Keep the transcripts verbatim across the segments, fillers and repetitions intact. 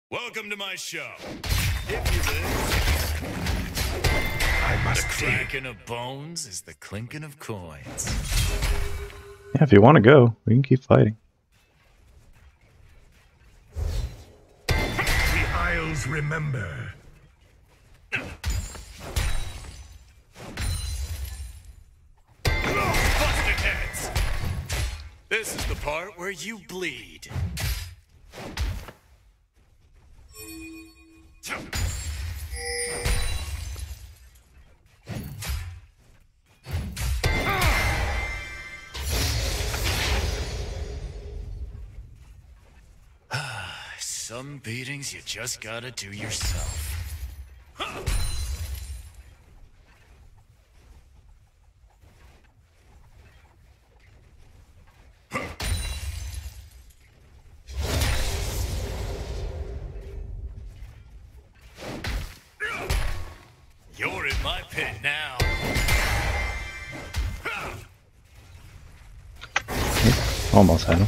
Welcome to my show. If you live, I must the cracking of bones is the clinking of coins. Yeah, if you want to go, we can keep fighting. The Isles remember. Busted heads. This is the part where you bleed. Some beatings you just gotta do yourself. You're in my pit now. Almost had him.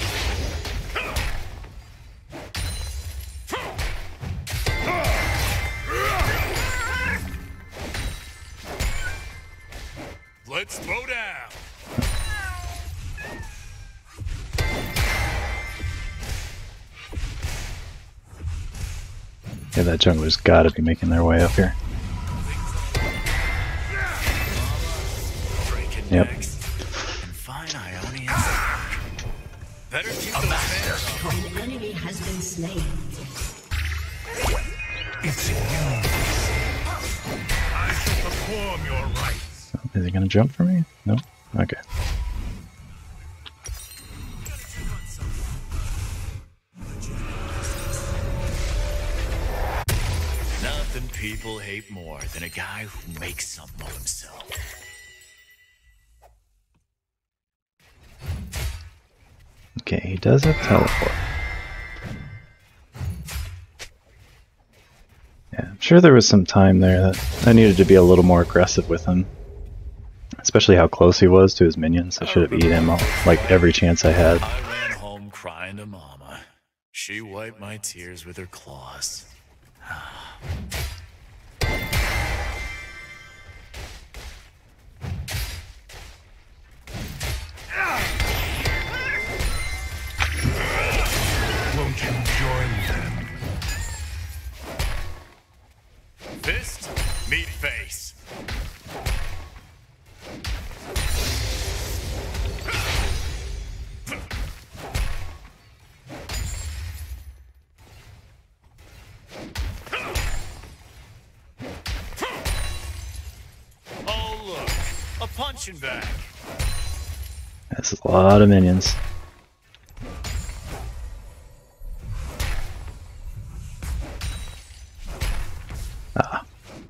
Let's throw down. Yeah, that jungler's gotta be making their way up here. Yep. And fine Ionians. Better keep those hands. An enemy has been slain. It's you. I shall perform your rites. Is he gonna jump for me? No? Okay. Nothing people hate more than a guy who makes something of himself. Okay, he does have teleport. Yeah, I'm sure there was some time there that I needed to be a little more aggressive with him. Especially how close he was to his minions. I should have eaten him all, like every chance I had. I ran home crying to Mama. She wiped my tears with her claws. Won't you join them? Fist, meat face. Oh look, a punching bag. That's a lot of minions. Ah.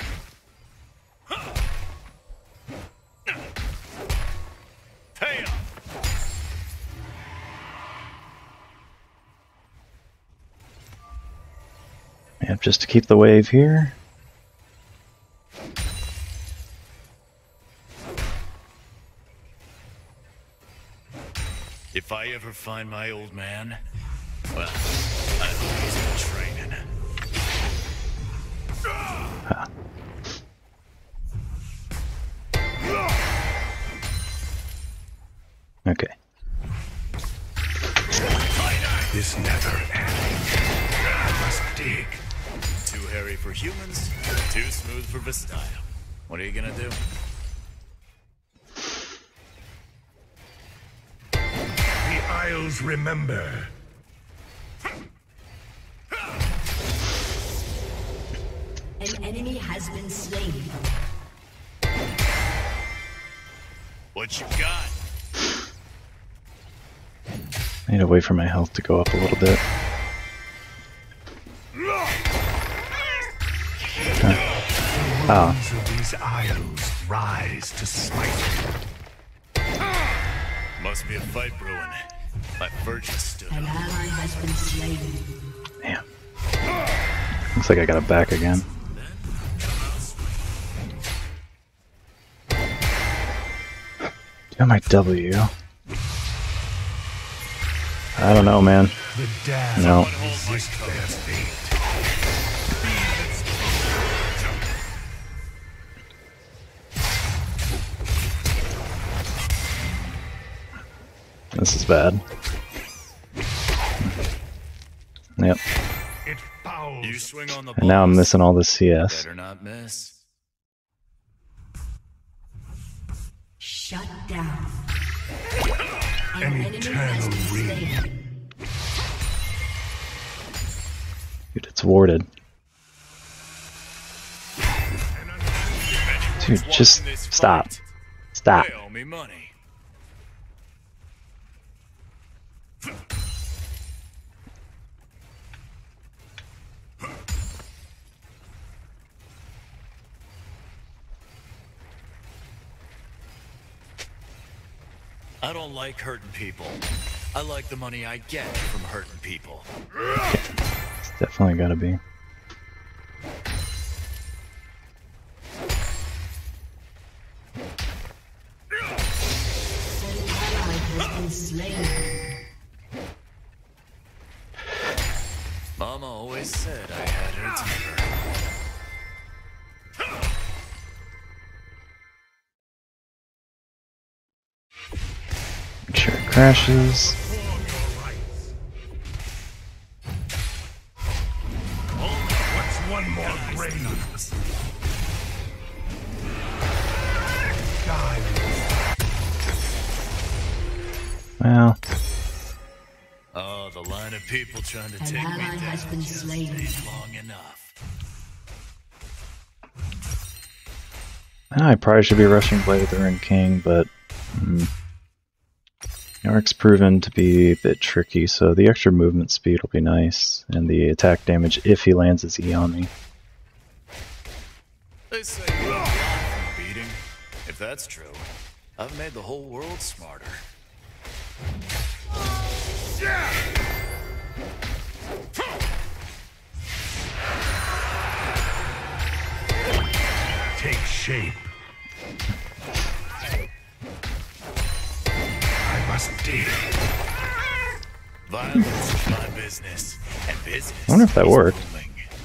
Pay up. Yep, just to keep the wave here. If I ever find my old man, well, I hope he's in training. Ah. Okay. This never ends. I must dig. Too hairy for humans, too smooth for Vestile. What are you gonna do? The Isles remember. An enemy has been slain. What you got? I need to wait for my health to go up a little bit. The wounds of these Isles rise to smite. Must be a fight brewing. My virgin stood An up. ally has been slain. Damn. Looks like I got it back again. Got my W. I don't know, man. The damned No. resist their fate. This is bad. Yep. It fouls. You swing on the And now I'm balls. missing all the C S. Better not miss. Shut down. An An enemy has been eternal slain. Dude, it's warded. Dude, just stop. Stop. They owe me money. I don't like hurting people. I like the money I get from hurting people. It's definitely gotta be. An ally has been slain. Mama always said I had her temper. Make sure it crashes. What's one more grave? Die. Well, Oh, the line of people trying to An take me ally down has been just slain. ain't long enough. I probably should be rushing Blade of the Ring King, but mm, Yorick's proven to be a bit tricky, so the extra movement speed will be nice, and the attack damage if he lands his E on me. They say you're blind from a beating. If that's true, I've made the whole world smarter. Take shape. I must deal. Violence is my business, and business I wonder if that is worked. booming.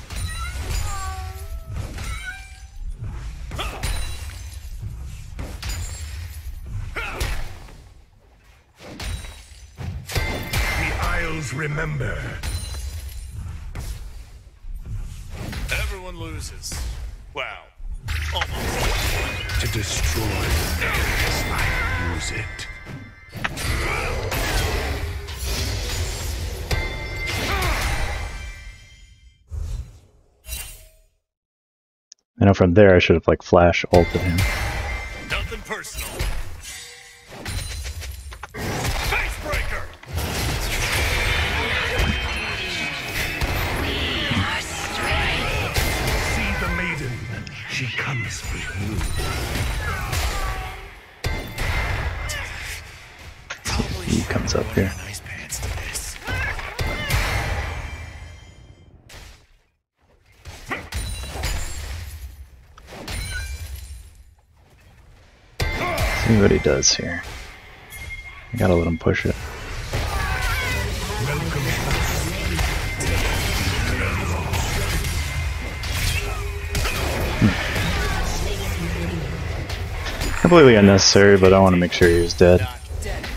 The Isles remember. Everyone loses. Wow. Almost. To destroy as I use it. I know from there I should have like flash ulted him. Nothing personal. Face breaker. See the maiden. She comes for you. Probably He should comes have up worn here. my nice pants to this. See what he does here. I gotta let him push it. Completely unnecessary, but I want to make sure he was dead. Not dead.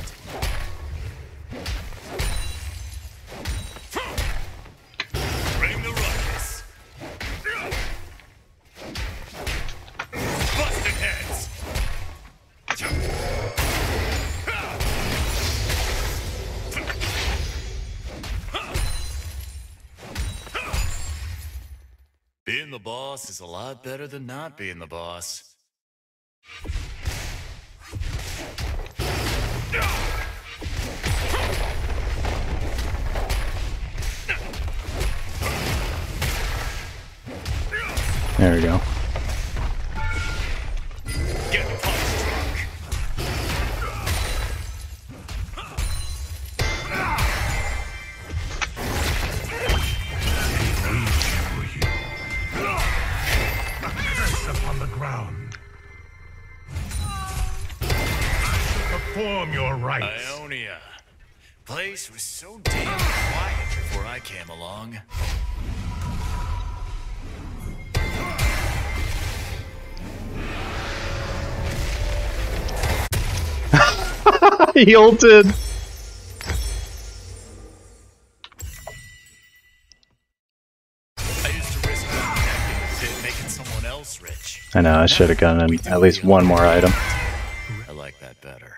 Bring the ruckus. Busted heads. Being the boss is a lot better than not being the boss. There we go. Get punch drunk. Curse upon the ground. Perform your rites. Ionia. Place was so damn quiet before I came along. He ulted! else rich. I know, I should have gotten an, at least one more item. I like that better.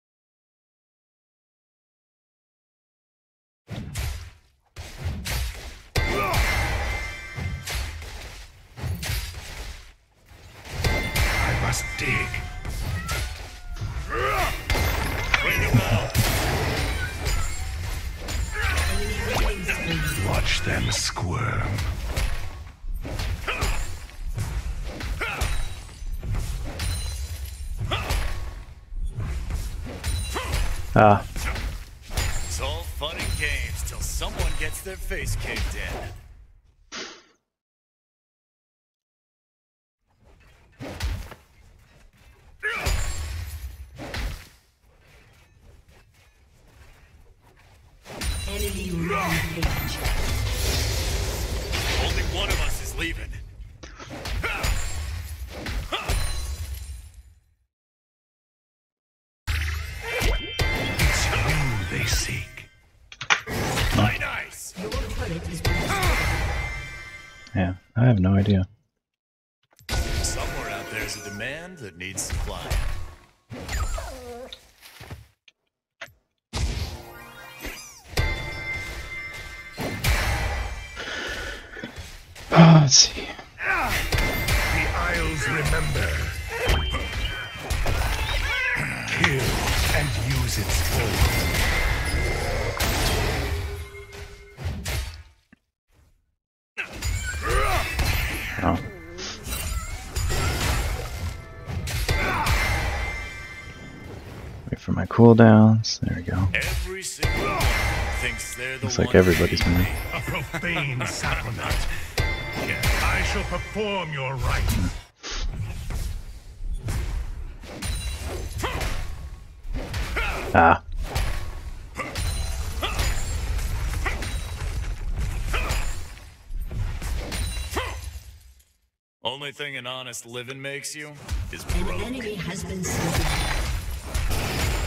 I must dig. Bring him out. Watch them squirm. Ah. It's all fun and games till someone gets their face caved in. Enemy rampage. Only one of us is leaving. It's you they seek. My nice. Your turret has been Yeah, I have no idea. Somewhere out there's a demand that needs supply. Oh, let's see. The Isles remember. Kill and use its form. Oh. Wait for my cooldowns. There we go. Every single one thinks they're the Looks one like everybody's to winning. A profane sacrament. I shall perform your rite. Ah. Only thing an honest living makes you is An broke. enemy has been slain.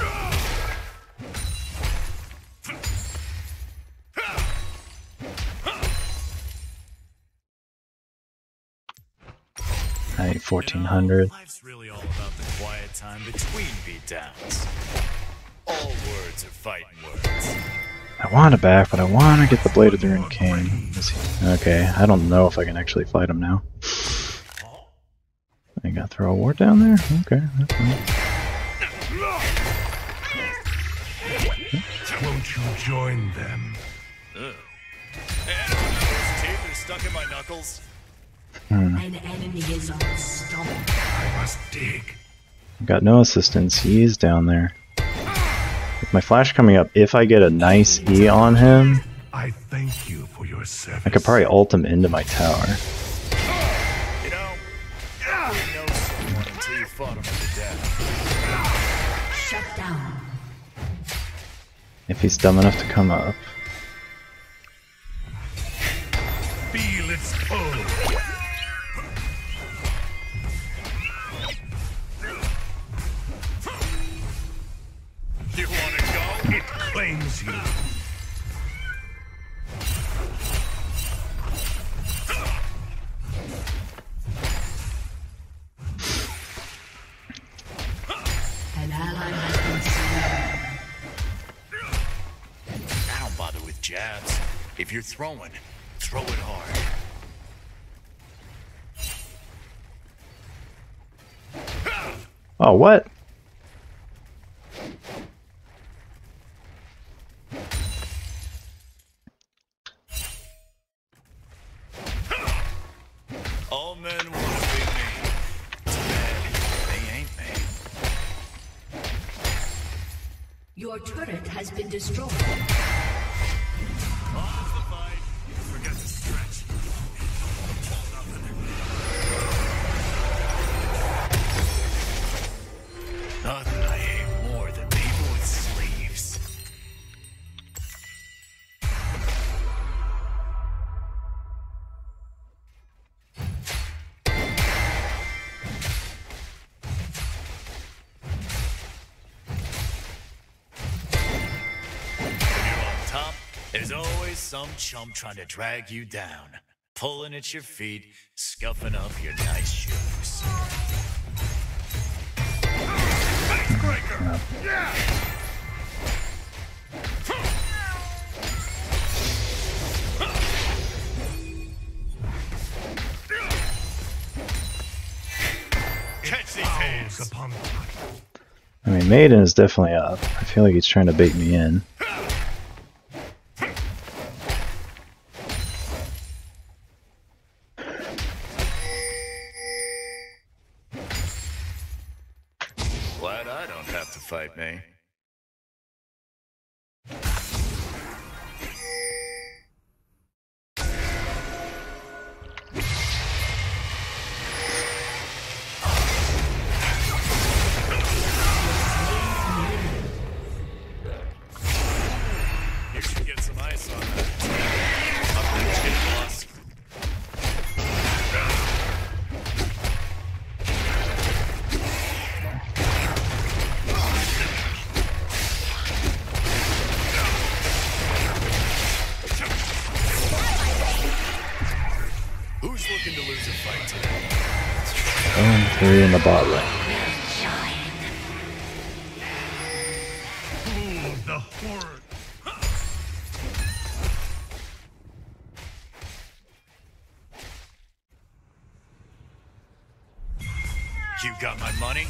I need fourteen hundred. Life's really all about the quiet time between beatdowns. All words are fighting words. I want it back, but I want to get the Blade of the Rune King. Is he- Okay, I don't know if I can actually fight him now. I gotta throw a ward down there? Okay, that's fine. Won't you join them? Ugh. And those teeth are stuck in my knuckles. Hmm. An enemy is unstoppable. I must dig. Got no assistance, he's down there. With my flash coming up, if I get a nice E on him, I thank you for your service. I could probably ult him into my tower. You know, you wouldn't know someone until you fought him to death. Shut down. If he's dumb enough to come up. Feel its pull. You wanna go? It claims you. An ally has been slain. I don't bother with jabs. If you're throwing, throw it hard. Oh, what? All men want to be me. Too bad they ain't me. Your turret has been destroyed. Pause the fight. Forget to stretch. Nothing I hate more than people with sleeves. When you're on top, there's always some chump trying to drag you down. pulling at your feet, scuffing up your nice shoes. Icebreaker! Yeah! Catch these hands! Upon I mean, Maiden is definitely up. I feel like he's trying to bait me in. Glad I don't have to fight me. You should get some ice on that. Up that chin, boss. Who's looking to lose a fight today? Oh, and three in the bot lane. Ooh, the horror. You got my money?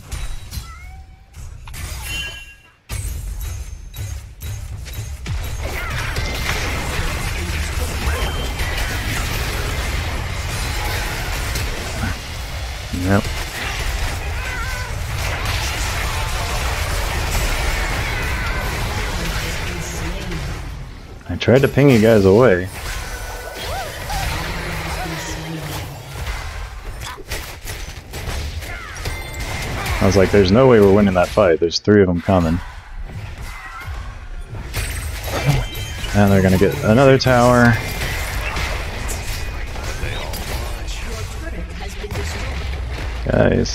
Yep. I tried to ping you guys away. I was like, there's no way we're winning that fight. There's three of them coming. And they're gonna get another tower. Guys.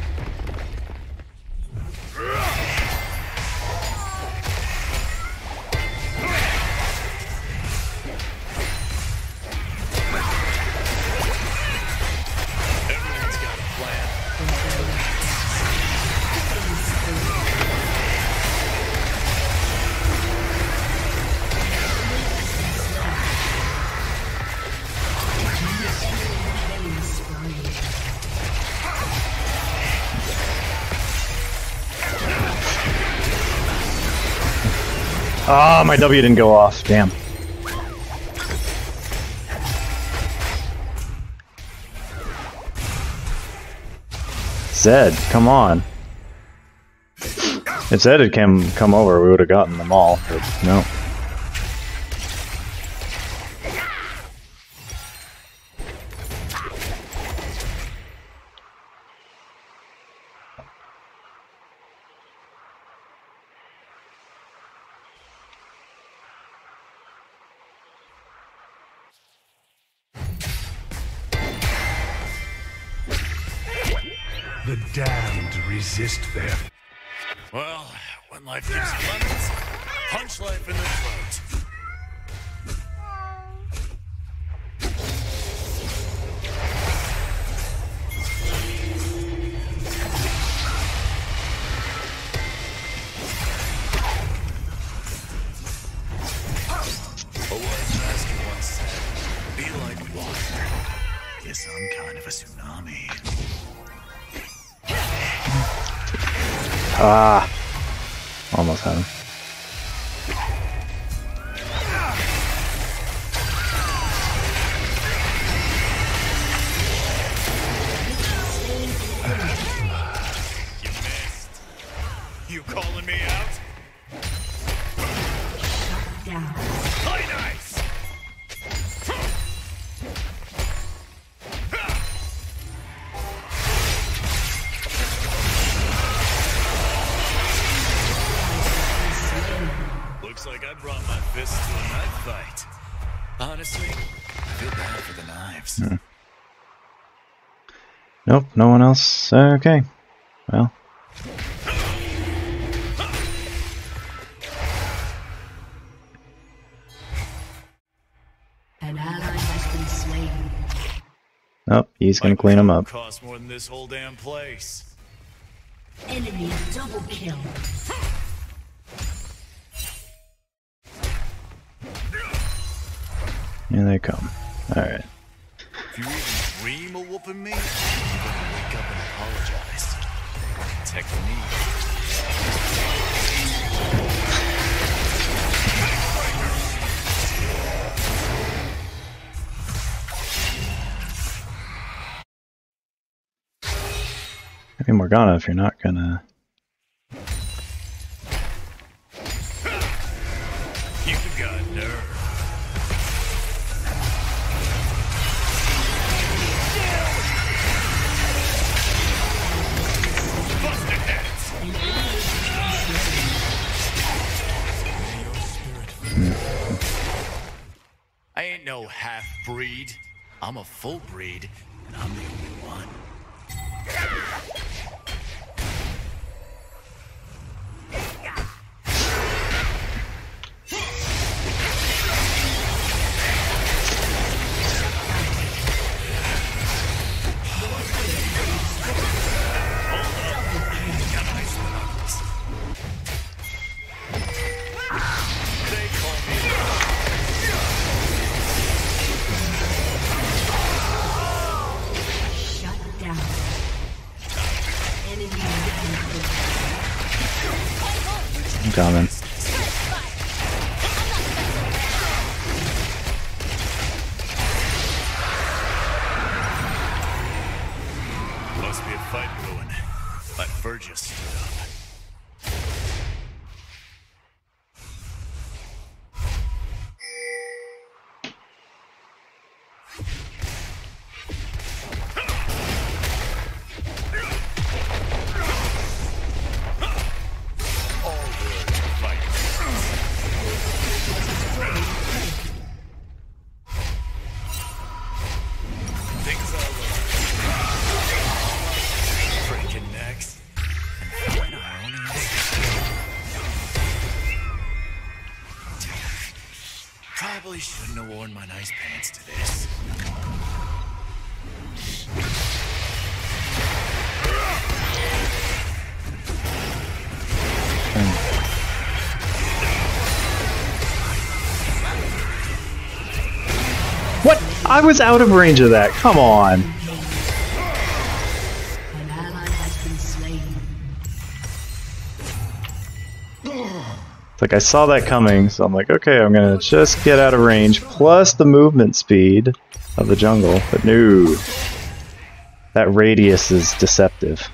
Everyone's got a plan. Ah, oh, my W didn't go off. Damn. Zed, come on. If Zed had come, come over, we would have gotten them all, but no. The damned resist their... Well, when life gives you lemons, punch life in the throat. A wise master once said, be like water. Yes, I'm kind of a tsunami. Ah, almost had him. You missed. You calling me out? Down. Play nice. Looks like I brought my fists to a knife fight. Honestly, I feel bad for the knives. Hmm. Nope, no one else. Uh, okay. Well. An ally has been been slain. Nope, he's gonna clean him up. Costs more than this whole damn place. Enemy double kill. Here they come. Alright. If you even dream of whooping me, you're gonna wake up and apologize. Technique. I mean, Morgana, if you're not gonna... You got nerve. Busted heads. I ain't no half-breed. I'm a full breed, and I'm the only one. I'm coming. Must be a fight brewing. Like Burgess stood up. Probably shouldn't have worn my nice pants to this. What? I was out of range of that. Come on. An ally has been slain. It's like I saw that coming, so I'm like, okay, I'm gonna just get out of range, plus the movement speed of the jungle. But no, that radius is deceptive.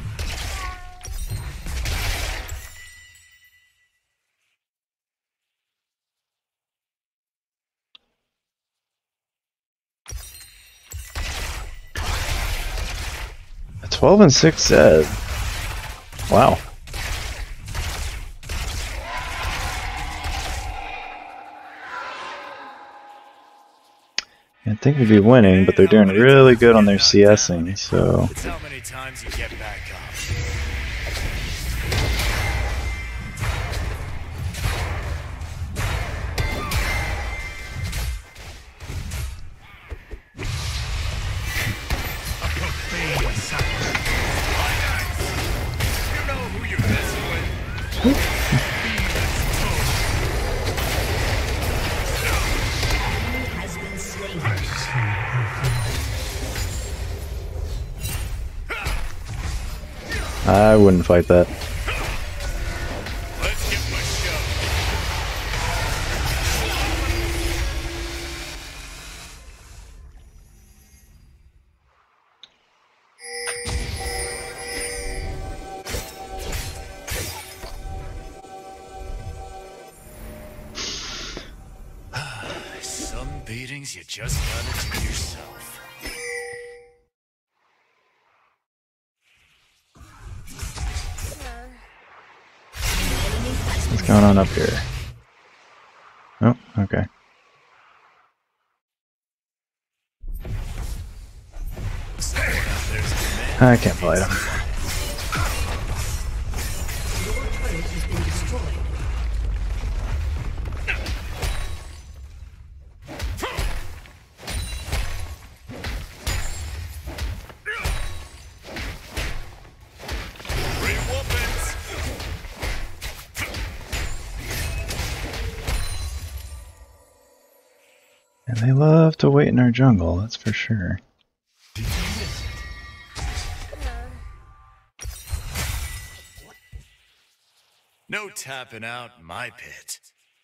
A twelve and six Zed. Wow. I think we'd be winning, but they're doing really good on their CSing, so... It's how many times you get back up. You know who you're messing with. I wouldn't fight that. Let's get my show. Some beatings you just gotta do yourself. What's going on up here? Oh, okay. I can't fight him. They love to wait in our jungle, that's for sure. No tapping out in my pit.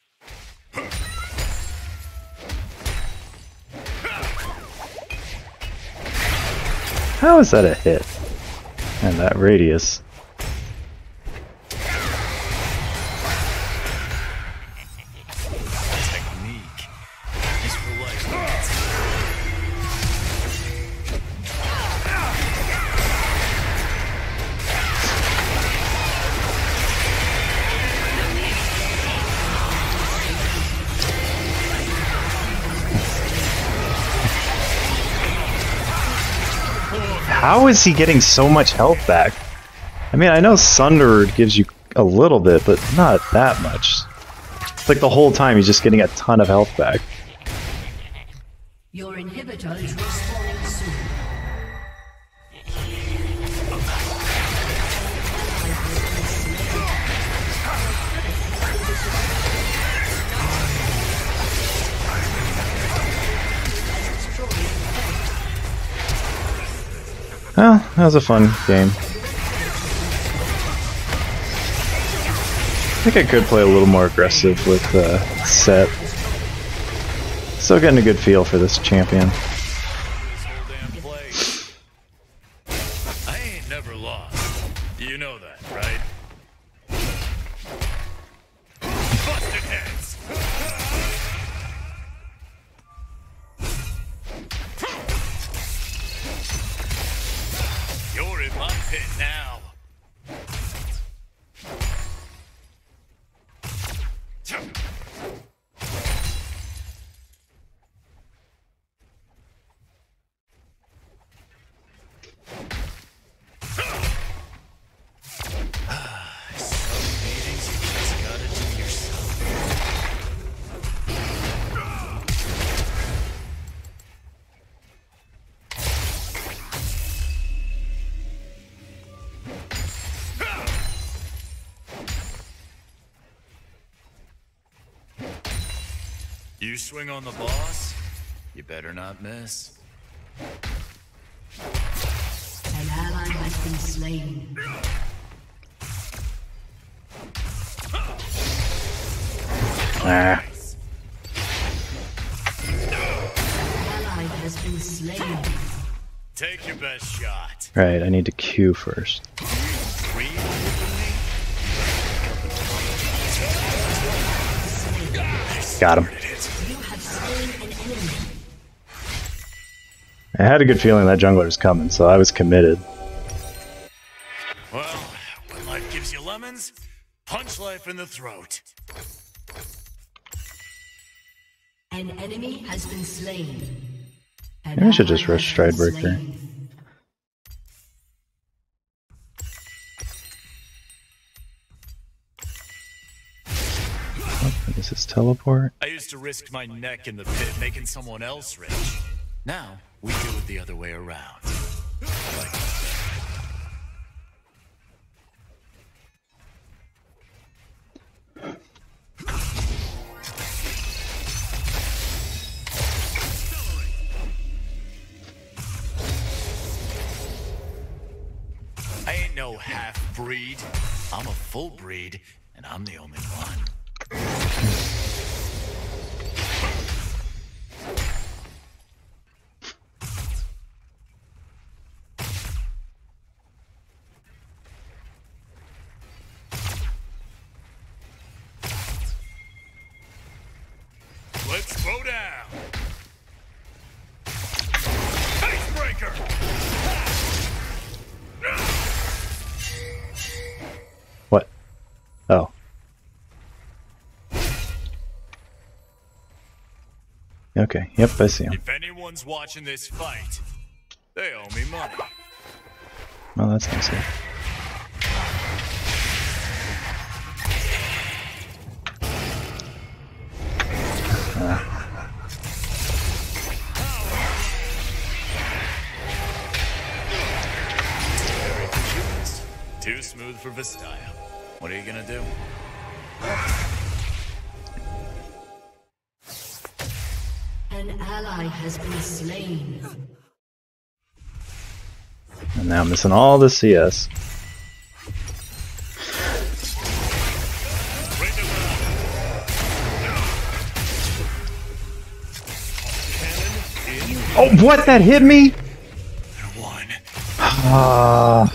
How is that a hit? And that radius. Technique is for life. How is he getting so much health back? I mean, I know Sunder gives you a little bit, but not that much. It's like the whole time he's just getting a ton of health back. Your inhibitor is respawning soon. Well, that was a fun game. I think I could play a little more aggressive with uh, Sett. Still getting a good feel for this champion. I ain't never lost. You know that, right? Busted heads. You're in my pit now. You swing on the boss, you better not miss. An ally has been slain. Ah. Ally has been slain. Take your best shot. Right, I need to Q first. Got him. I had a good feeling that jungler was coming, so I was committed. Well, when life gives you lemons, punch life in the throat. An enemy has been slain. An Maybe I should just ally rush has been Stridebreaker. slain. What is this teleport? I used to risk my neck in the pit making someone else rich. Now, we do it the other way around. Like I ain't no half-breed. I'm a full breed, and I'm the only one. Let's go down. Icebreaker. What? Oh. Okay, yep, I see him. If anyone's watching this fight, they owe me money. Well, that's nice. Yeah. Ah. Too smooth for Vistaya. What are you gonna do? An has been slain. And now I'm missing all the C S. Oh, what? That hit me? One. Ah.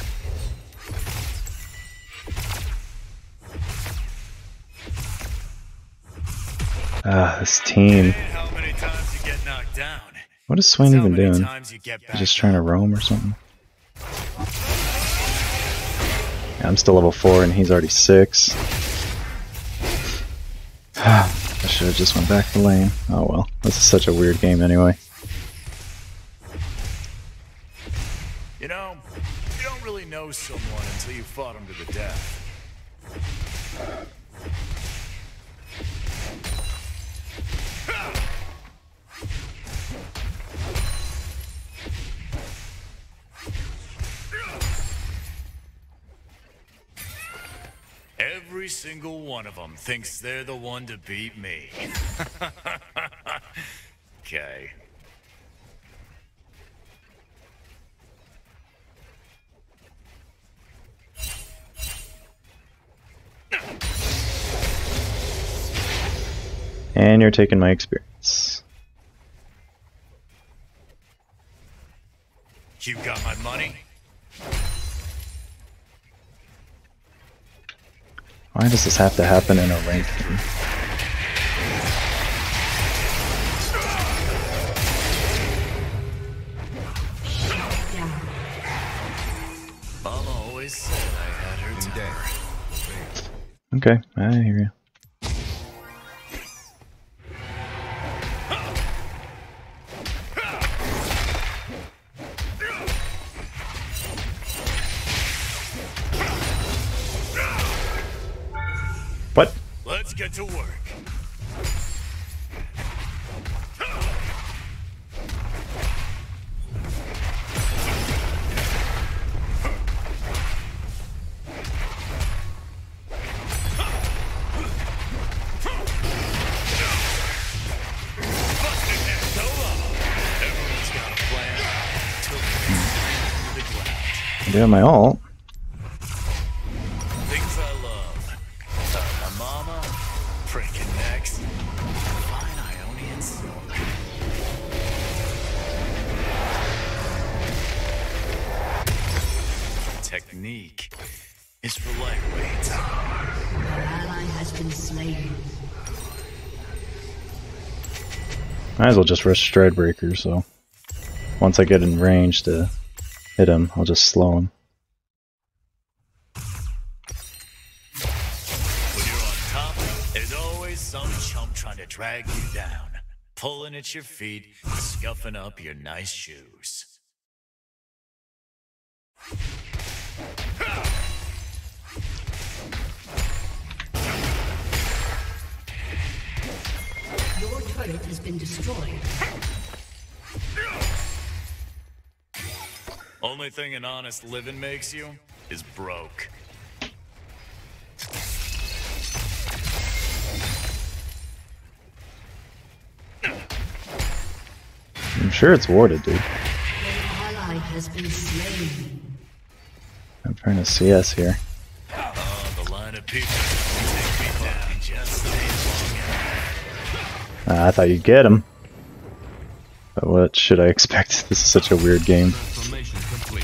Ah, this team. How many times you get knocked down? What is Swain even doing? He's just trying to roam or something? Yeah, I'm still level four and he's already six. I should have just went back to lane. Oh well, this is such a weird game anyway. You know, you don't really know someone until you fought him to the death. Every single one of them thinks they're the one to beat me. Okay. And you're taking my experience. You got my money? Why does this have to happen in a ranked game? Mama always said I had her temper. Okay, I hear you. What? Let's get to work. I'm doing my ult. Things I love. Uh, my mama, freaking necks, fine Ionian silk. Technique is for lightweights. Our ally has been slain. Might as well just rush Stride Breaker, so once I get in range to hit him, I'll just slow him. When you're on top, there's always some chump trying to drag you down, pulling at your feet, scuffing up your nice shoes. Your turret has been destroyed. Only thing an honest living makes you is broke. I'm sure it's warded, dude. Your ally has been slain. I'm trying to C S here. Oh, the line of people take me down just ain't long enough. Uh, I thought you'd get him. But what should I expect? This is such a weird game. Transformation complete.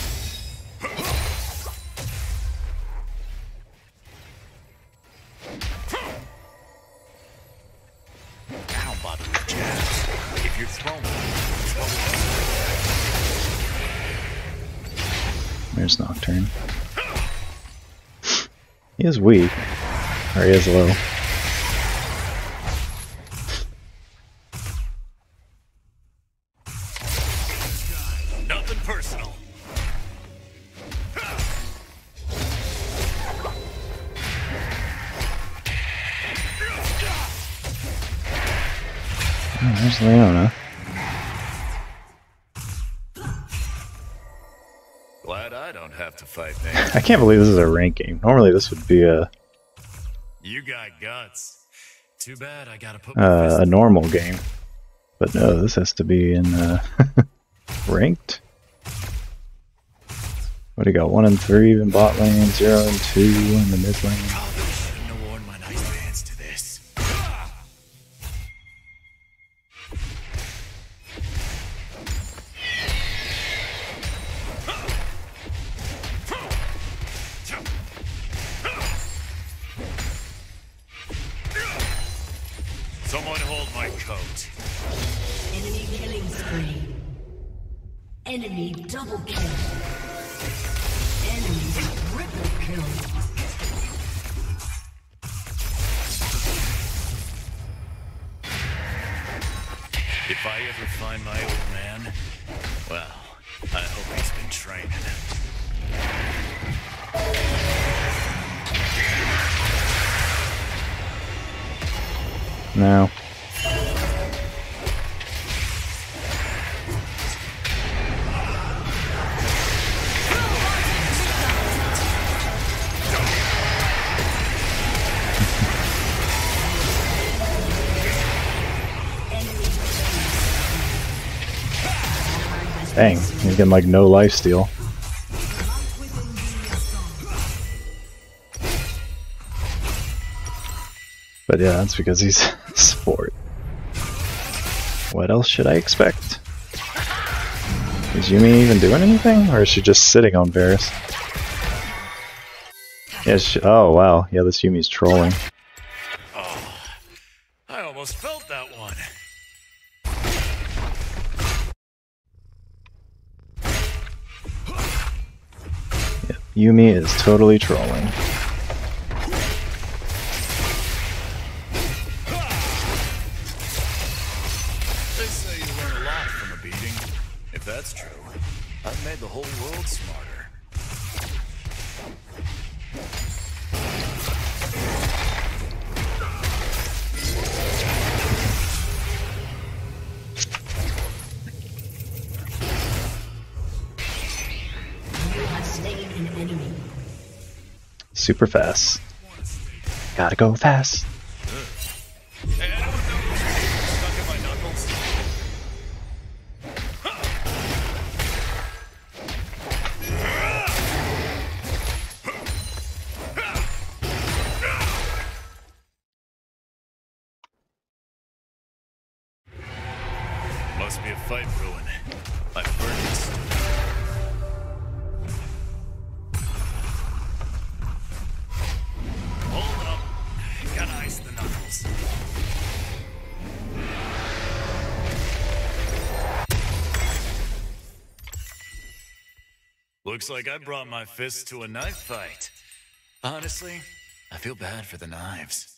I don't bother with jabs. If you're throwing, throw There's Nocturne. He is weak. Or he is low. nothing personal. Oh, there's Leona. Glad I don't have to fight me. I can't believe this is a rank game. Normally this would be a You got guts. Too bad I gotta put my uh, fist a normal game. But no, this has to be in uh, ranked. What do you got? One and three in bot lane, zero and two in the mid lane. Probably shouldn't have worn my nice pants to this. Someone hold my coat. Enemy killing spree. Enemy double kill. Enemy triple kill. If I ever find my old man, well, I hope he's been training. No. Dang, he's getting like no lifesteal. But yeah, that's because he's sport. What else should I expect? Is Yuumi even doing anything? Or is she just sitting on Varus? Yeah, she, oh wow, yeah, this Yumi's trolling. Oh, I almost felt that one. Yeah, Yuumi is totally trolling. They say you learn a lot from a beating. If that's true, I've made the whole world smarter. Super fast. Gotta go fast. Hey, I don't know what's stuck in my knuckles. Must be a fight brewing. I've heard this. Hold up. Gotta ice the knuckles. Looks like I brought my fists to a knife fight. Honestly, I feel bad for the knives.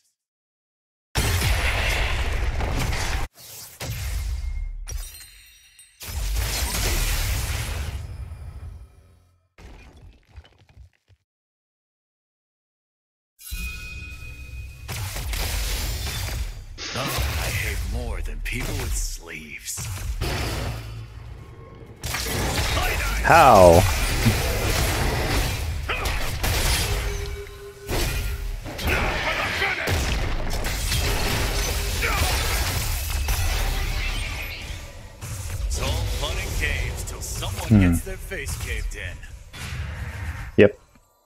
Oh, I hate more than people with sleeves. How? It's all fun and games till someone Hmm. gets their face caved in. Yep.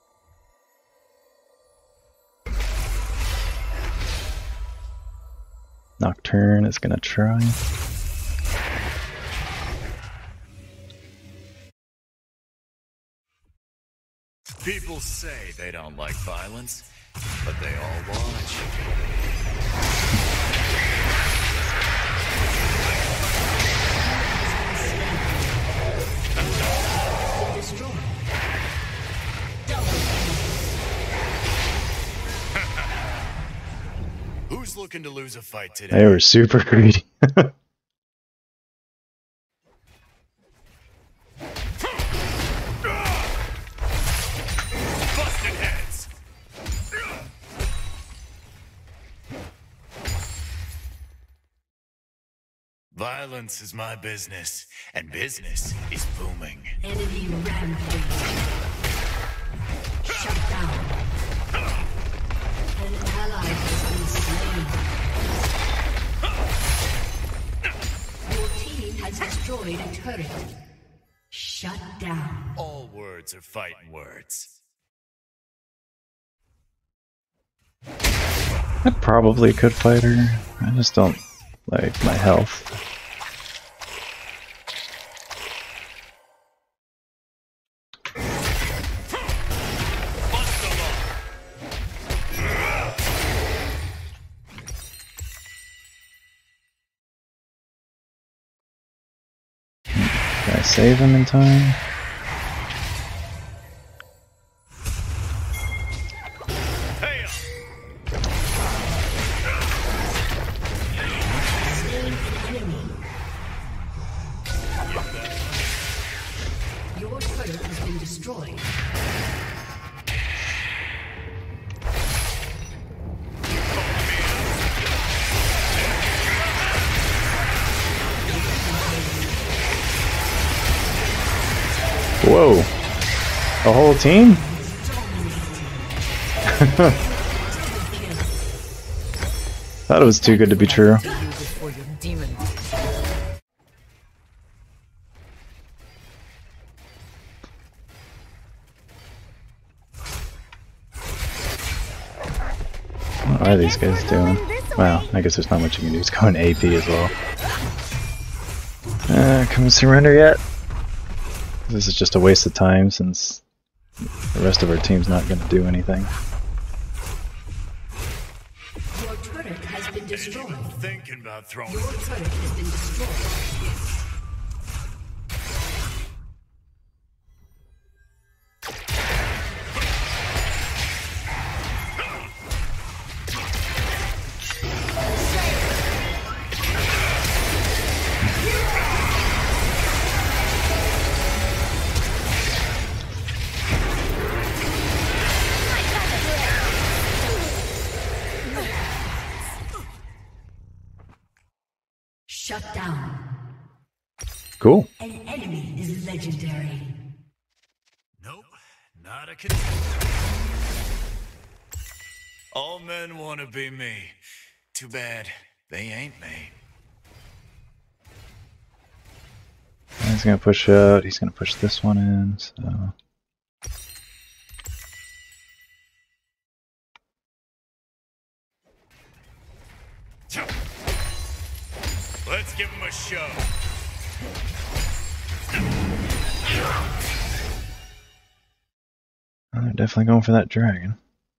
Nocturne is gonna try. People say they don't like violence, but they all watch. Who's looking to lose a fight today? They were super greedy. Busted heads. Violence is my business, and business is booming. Enemy rampage. Shut down. An ally has been slain. has destroyed a turret. Shut down. All words are fighting words. I probably could fight her. I just don't like my health. Can I save him in time? Your turret has been destroyed. Whoa! A whole team? Thought it was too good to be true. What are these guys doing? Well, I guess there's not much you can do. It's going A P as well. Uh, can we surrender yet? This is just a waste of time since the rest of our team's not going to do anything. Your turret has been destroyed. Thinking about throwing. Your turret has been destroyed. Shut down. Cool. An enemy is legendary. Nope, not a contender. All men want to be me. Too bad they ain't me. He's gonna push out. He's gonna push this one in. So. Let's give him a show. Oh, they're definitely going for that dragon.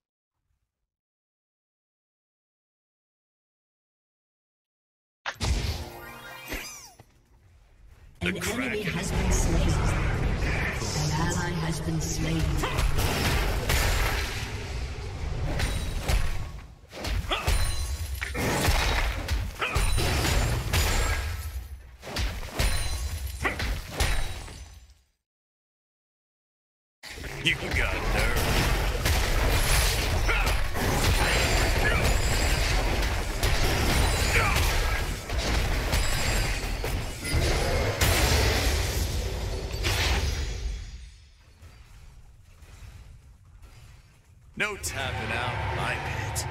An enemy has been slain. An ally has been slain. You got nerve. No tapping out my pit.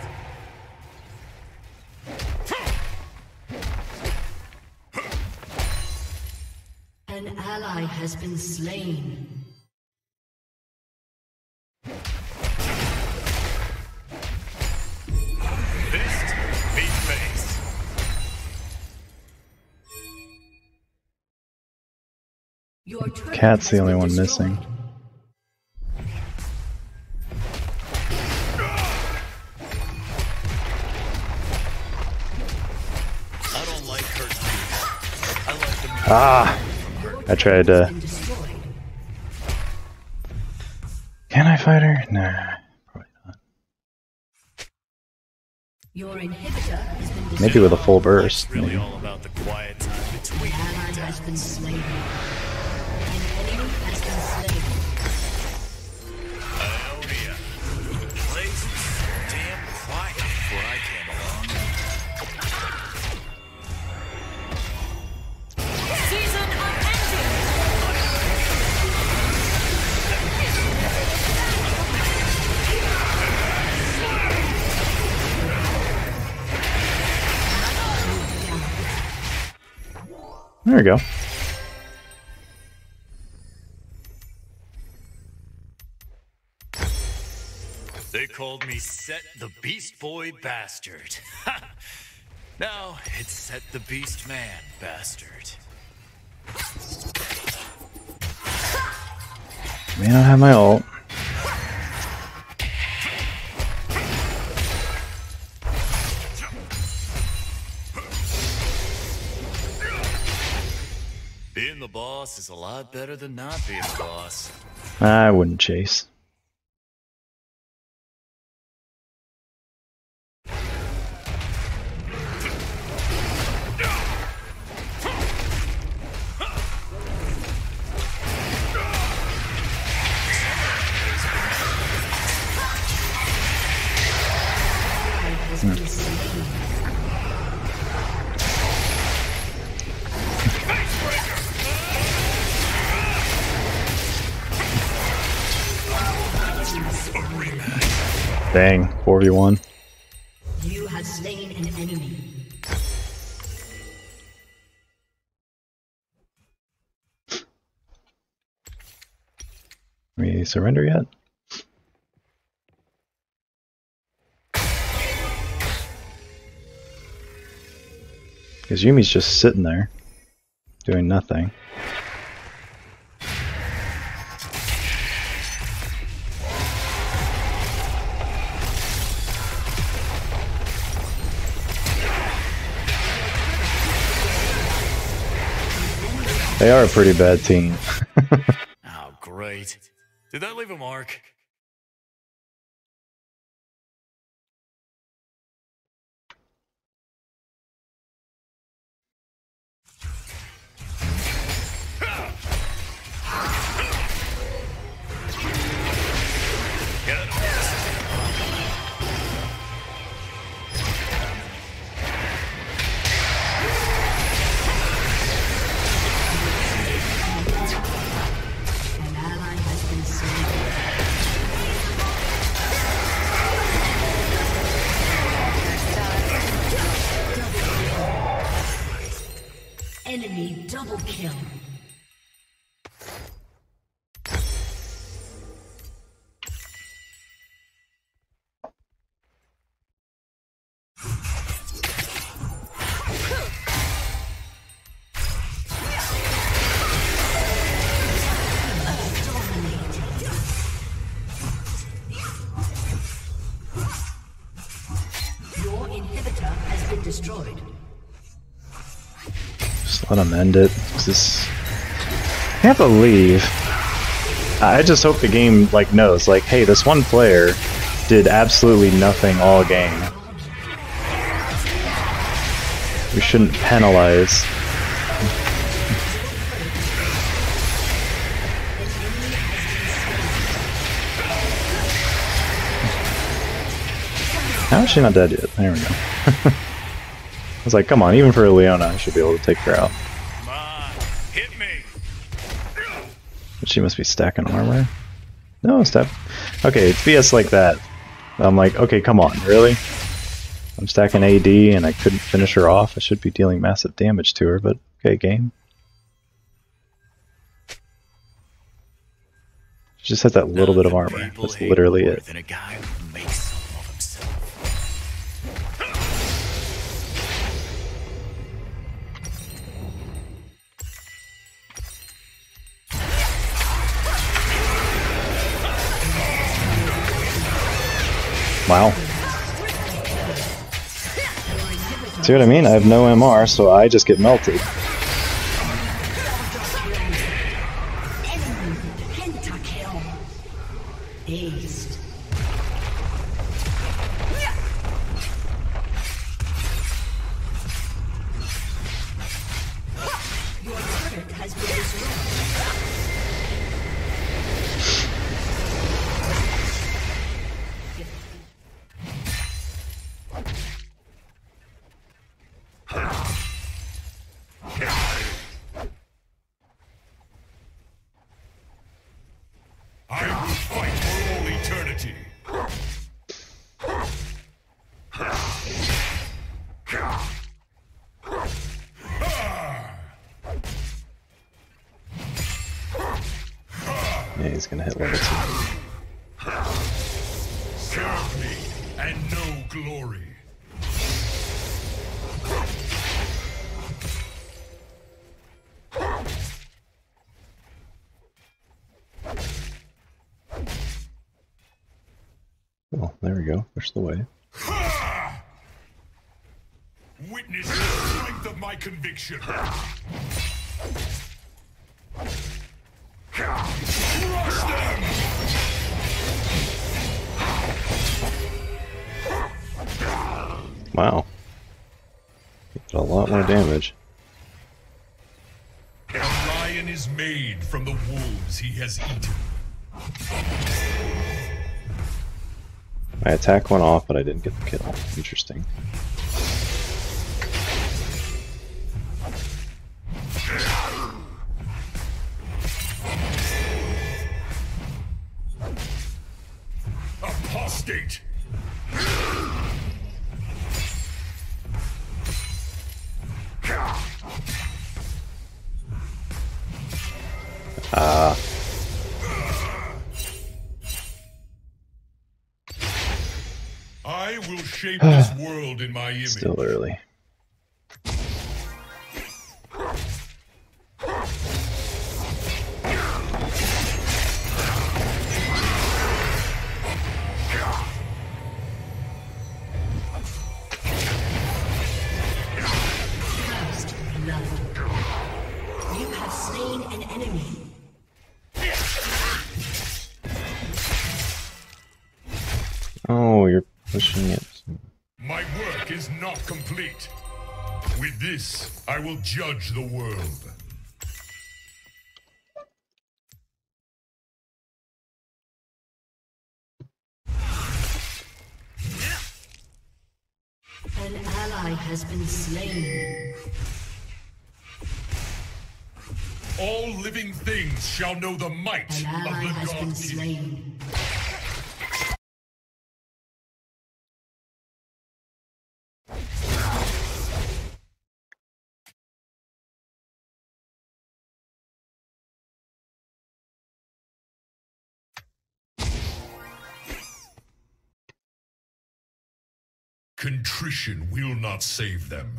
An ally has been slain. Fist, meet face. Your turret Cat's the has only been one destroyed. missing. I don't like hurt things. I like them. Ah! I tried to. Been destroyed. Can I fight her? Nah, probably not. Your inhibitor has been destroyed. Maybe with a full burst. It's really Maybe. all about the quiet time between An ally has been slain. An enemy has been slain. Ionia. The place was damn quiet before I came along. Season unending. There we go. They called me Sett the Beast Boy Bastard. Now it's Sett the Beast Man Bastard. May not have my ult. Being the boss is a lot better than not being the boss. I wouldn't chase. Dang, four v one. You have slain an enemy. We surrender yet? Because Yumi's just sitting there, doing nothing. They are a pretty bad team. Oh, great. Did that leave a mark? An ally has been slain. Enemy double kill. Your inhibitor has been destroyed. Just let them end it. This I can't believe. I just hope the game like knows, like, hey, this one player did absolutely nothing all game. We shouldn't penalize. How is she not dead yet? There we go. I was like, come on, even for a Leona, I should be able to take her out. Come on, hit me. But she must be stacking armor. No, step. Okay, it's B S like that. I'm like, okay, come on, really? I'm stacking A D and I couldn't finish her off. I should be dealing massive damage to her, but okay, game. She just has that little bit of armor. That's literally it. Than a guy who makes something of himself. Wow. See what I mean? I have no M R, so I just get melted. Enemy pentakill. Aced. Your turret has been destroyed. I will fight for all eternity. Yeah, he's gonna hit level two. Serve me and know glory. Well, there we go. Push the way. Witness the strength of my conviction. Crush them! Wow. Did a lot more damage. A lion is made from the wolves he has eaten. My attack went off, but I didn't get the kill. Interesting. Apostate! Ah. I will shape this world in my image. Still early. First blood. You have slain an enemy. Oh, you're pushing it. My work is not complete. With this, I will judge the world. An ally has been slain. All living things shall know the might An of ally the has been God King. slain. Contrition will not save them.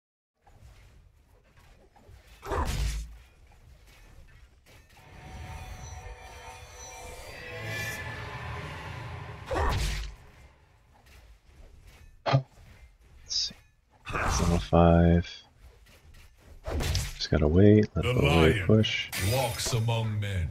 Let's see. Level five. Just gotta wait. Let The the way lion push. walks among men.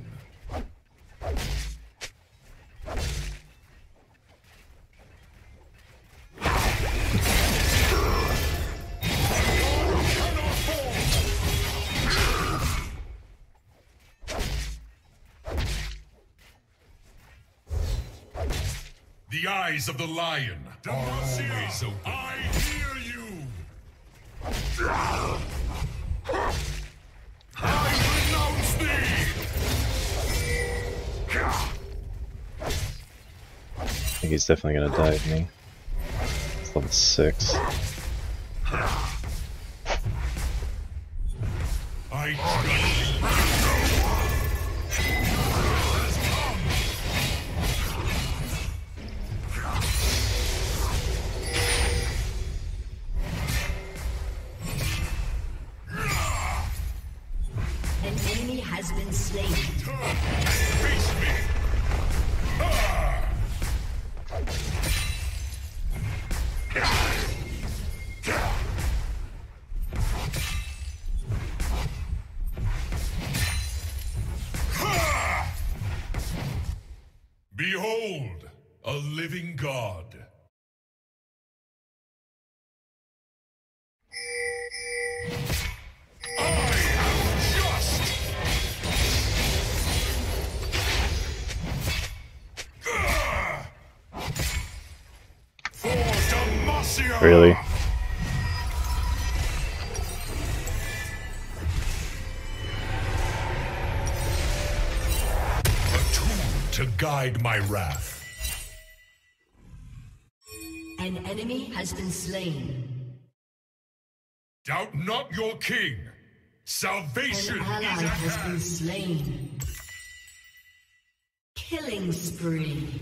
The eyes of the lion are always open. I hear you! I renounce thee! I think he's definitely gonna die to me. It's level six. I judge you. An enemy has been slain. Face me! Behold, a living God. I am just! For Demacia! Really? A tool to guide my wrath. An enemy has been slain. Doubt not your king. An Salvation ally is at has been hand. slain. Killing spree.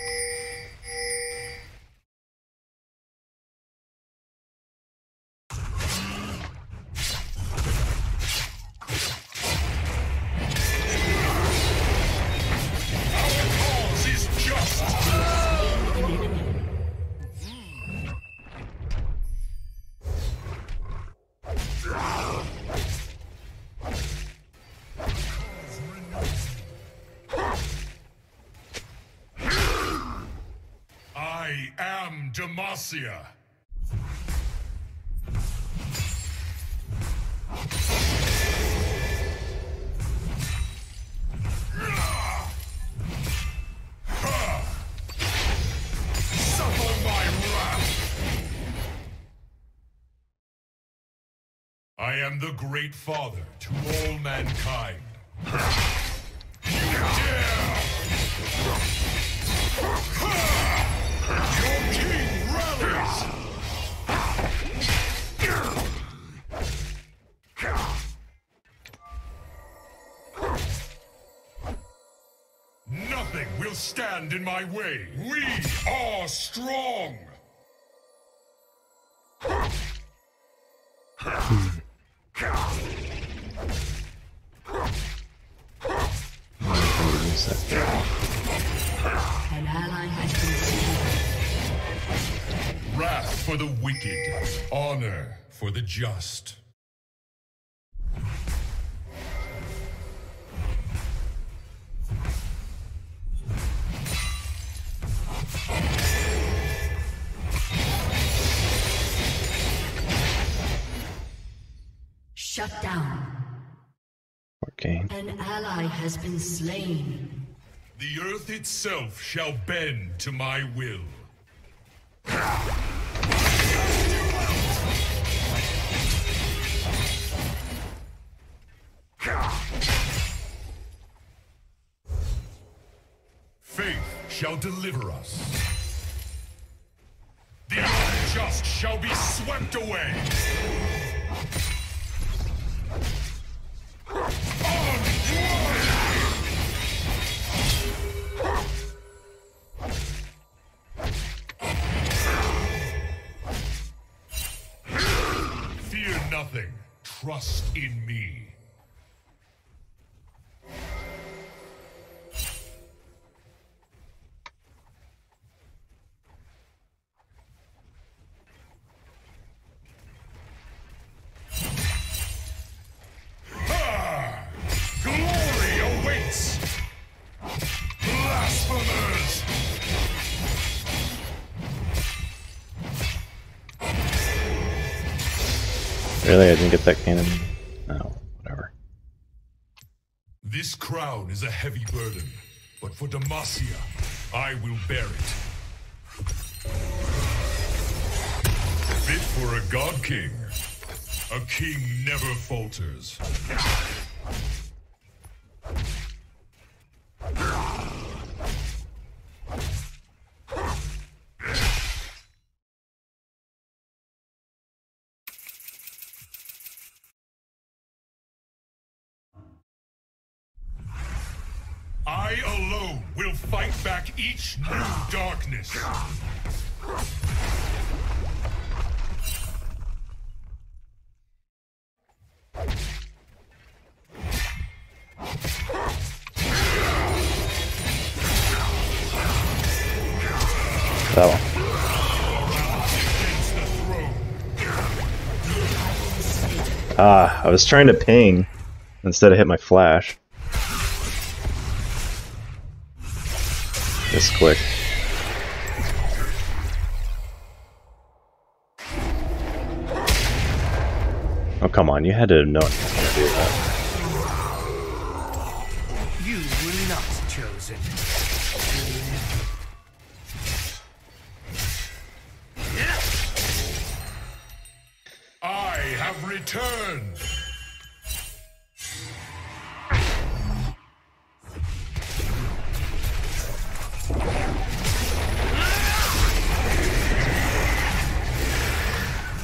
I am Demacia. Suffer my wrath. I am the Great Father to all mankind. You dare! Your king rallies! Nothing will stand in my way. We are strong! An ally has been slain. Wrath for the wicked, honor for the just. Shut down. Okay. An ally has been slain. The earth itself shall bend to my will. Faith shall deliver us. The unjust shall be swept away. Fear nothing. Trust in me. Really? I didn't get that cannon? No, whatever. This crown is a heavy burden, but for Demacia, I will bear it. Fit for a god king. A king never falters. I alone will fight back each new darkness. That one. Ah, I was trying to ping instead of hit my flash. This quick. Oh, come on, you had to know I was gonna do that. You were not chosen. I have returned.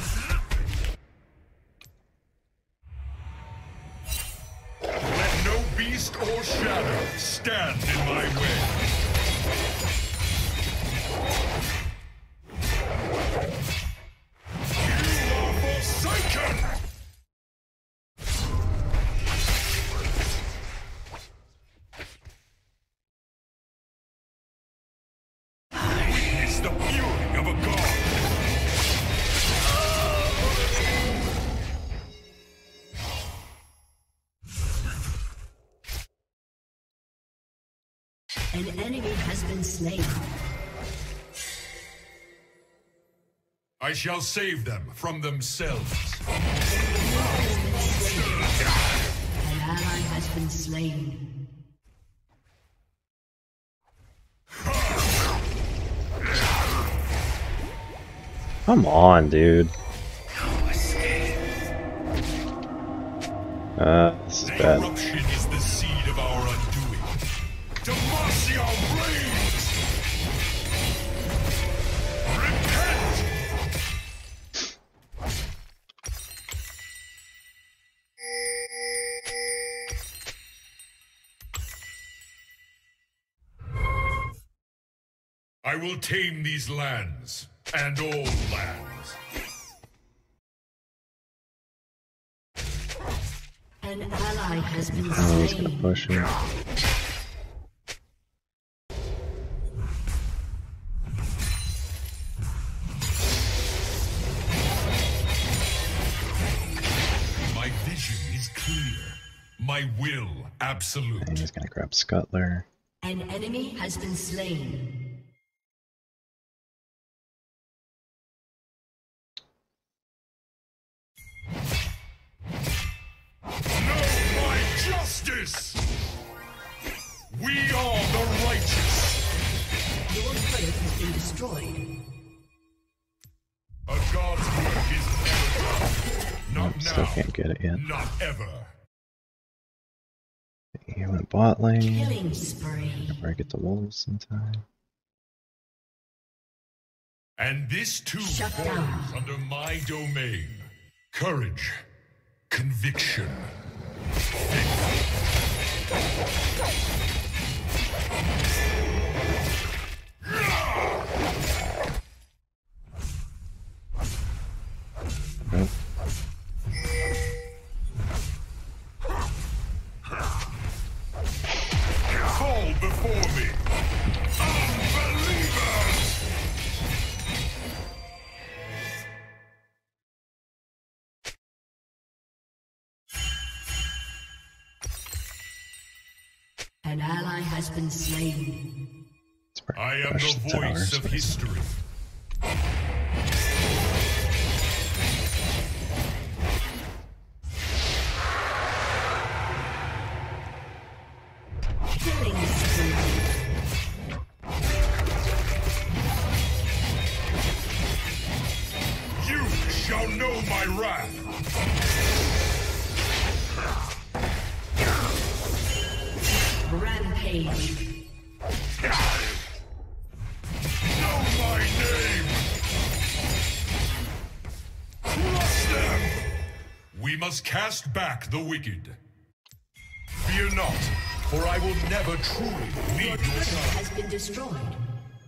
Let no beast or shadow stand in my way. You are forsaken! Witness the fury of a god. An enemy has been slain. I shall save them from themselves. An ally has been slain. Come on, dude. Uh, this is bad. Corruption is the seed of our undoing. Demacia reigns! Repent! I will tame these lands, and all lands. An ally has been Oh, he's gonna slain. push him. My vision is clear. My will absolute. And he's gonna grab Scuttler. An enemy has been slain. Know my justice! We are the righteous! Your turret has been destroyed. A god's work is never done. Not Nope, still now. can't get it yet. Not ever. He went bot lane. Killing spree. Before I get the wolves in time. And this too Shut falls down. under my domain. Courage. Conviction. Nope. Fall before me. Unbelievers! An ally has been slain. Let's probably I am push the the tower, voice so of it's- history. Killing spree. You shall know my wrath. Rampage. Know my name. Crush them. We must cast back the wicked. Fear not, for I will never truly Your lead your turret side. has been destroyed.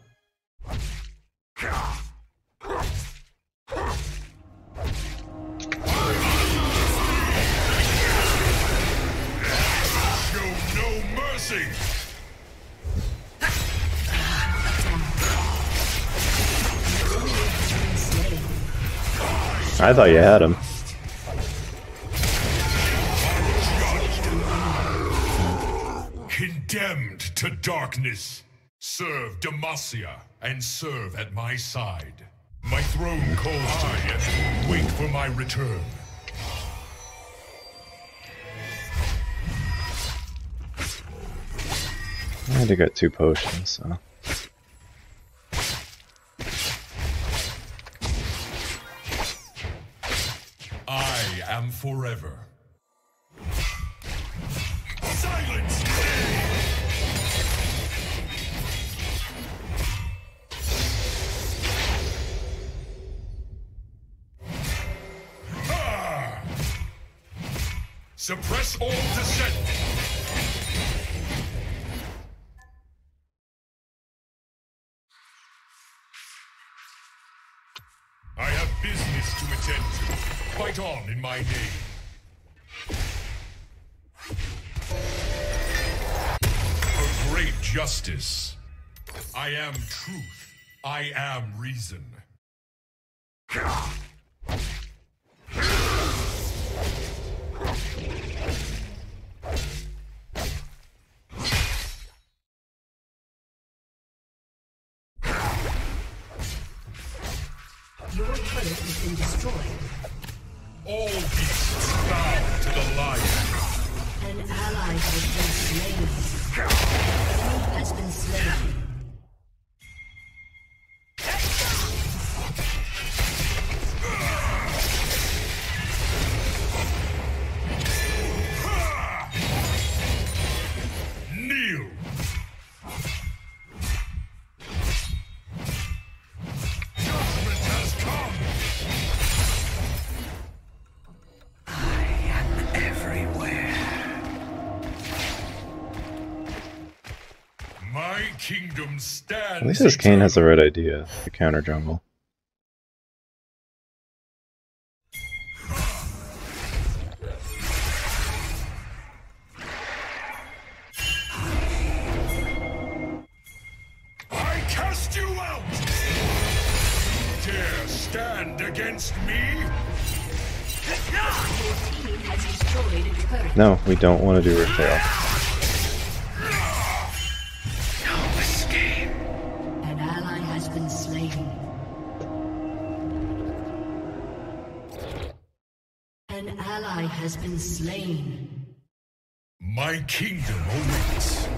Show no mercy. Slain. I thought you had him. Condemned to darkness. Serve Demacia and serve at my side. My throne calls to me. Wait for my return. I had to get two potions, so. I am forever. Silence! Ah! Suppress all dissent! to attend to. Fight on in my name. For great justice. I am truth. I am reason. Your turret has been destroyed. All beasts bow to the lion. An ally has been slain. An enemy has been slain. Kneel. Judgment has come. I am everywhere. My kingdom stands. At least this Kayn has the right idea to counter jungle. I cast you out! Dare stand against me? Your team has destroyed a turret. No, we don't want to do repair. No escape. An ally has been slain. An ally has been slain. My kingdom awaits.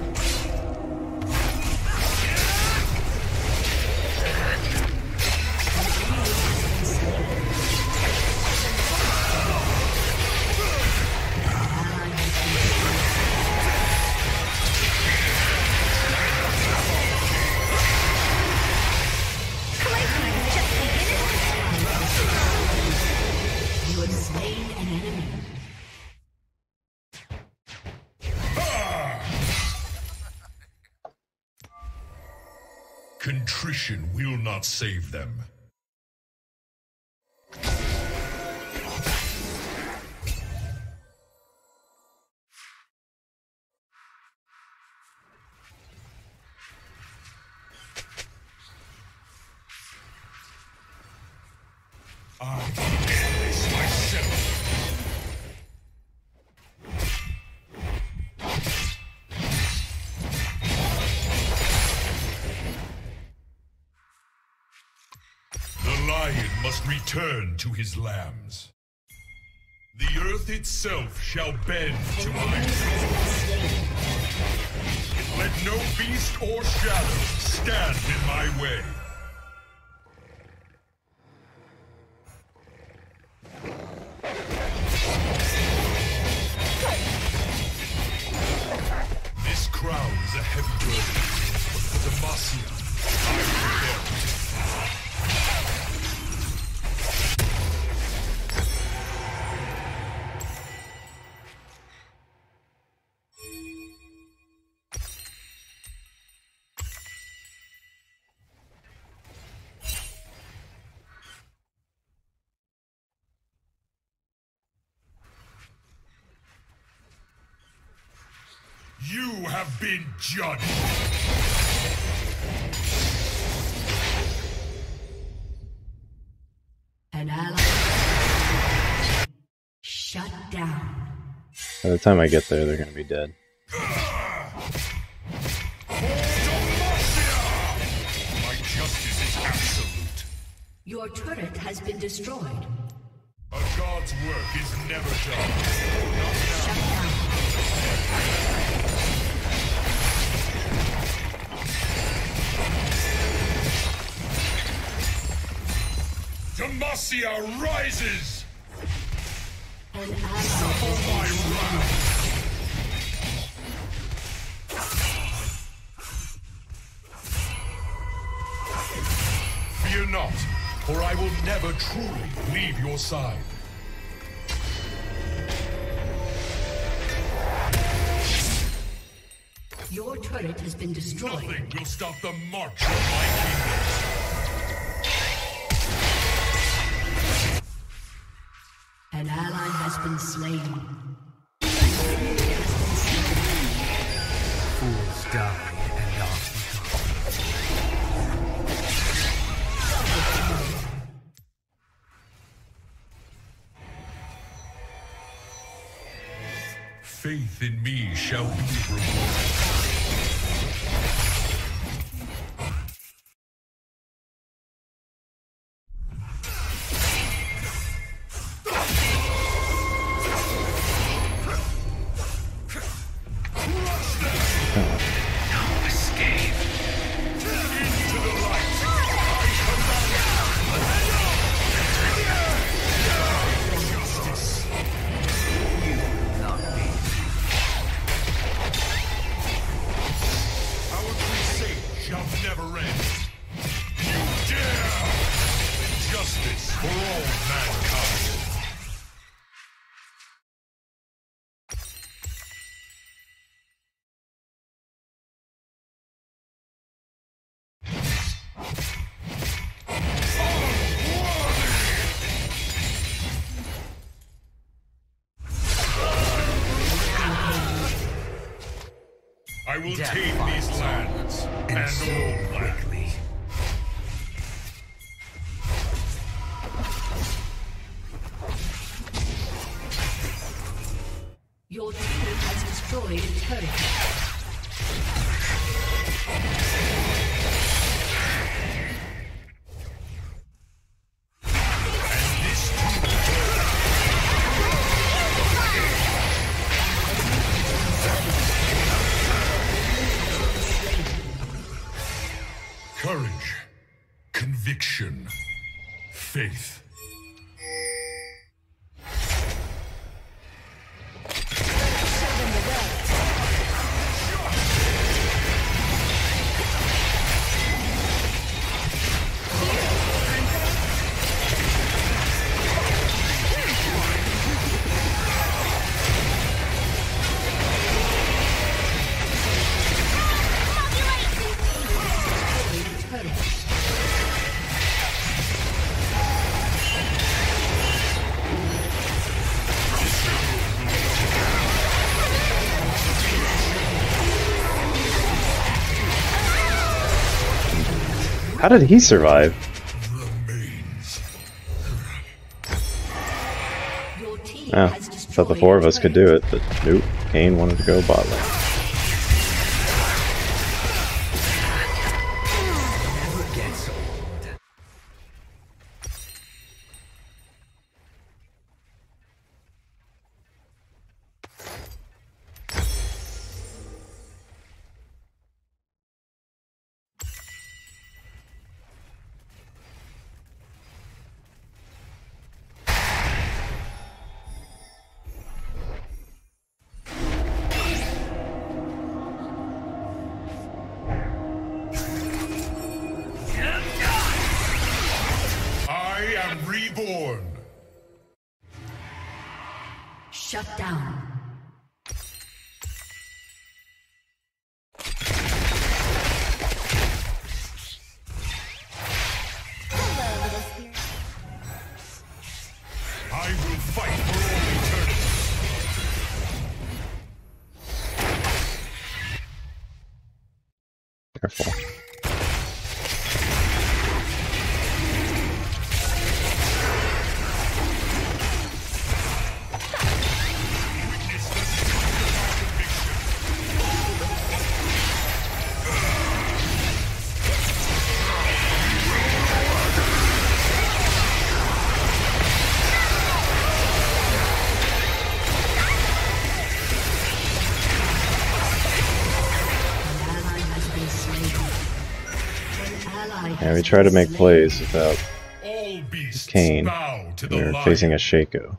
You have slain an enemy. Contrition will not save them. I can end this myself. The lion must return to his lambs. The earth itself shall bend to my will. Let no beast or shadow stand in my way. This crown is a heavy burden, but for Demacia, I will bear it. You have been judged. An ally. Shut down. By the time I get there, they're gonna be dead. My justice is absolute. Your turret has been destroyed. A god's work is never done. Shut down. Demacia rises! An ally Suffer has my been wrath! Fear not, for I will never truly leave your side. Your turret has been destroyed. Nothing will stop the march of my kingdom. An ally has been slain. Fools die and are Faith in me shall be rewarded. I will Death tame these lands and, and so all quickly. Your team has destroyed a turret. Courage, conviction, faith. How did he survive? Oh, I thought the four of us could do it, but nope. Kane wanted to go bot lane. Reborn. Shut down. I will fight for all eternity. Careful. Yeah, we try to make plays without Kane. We're facing a Shaco.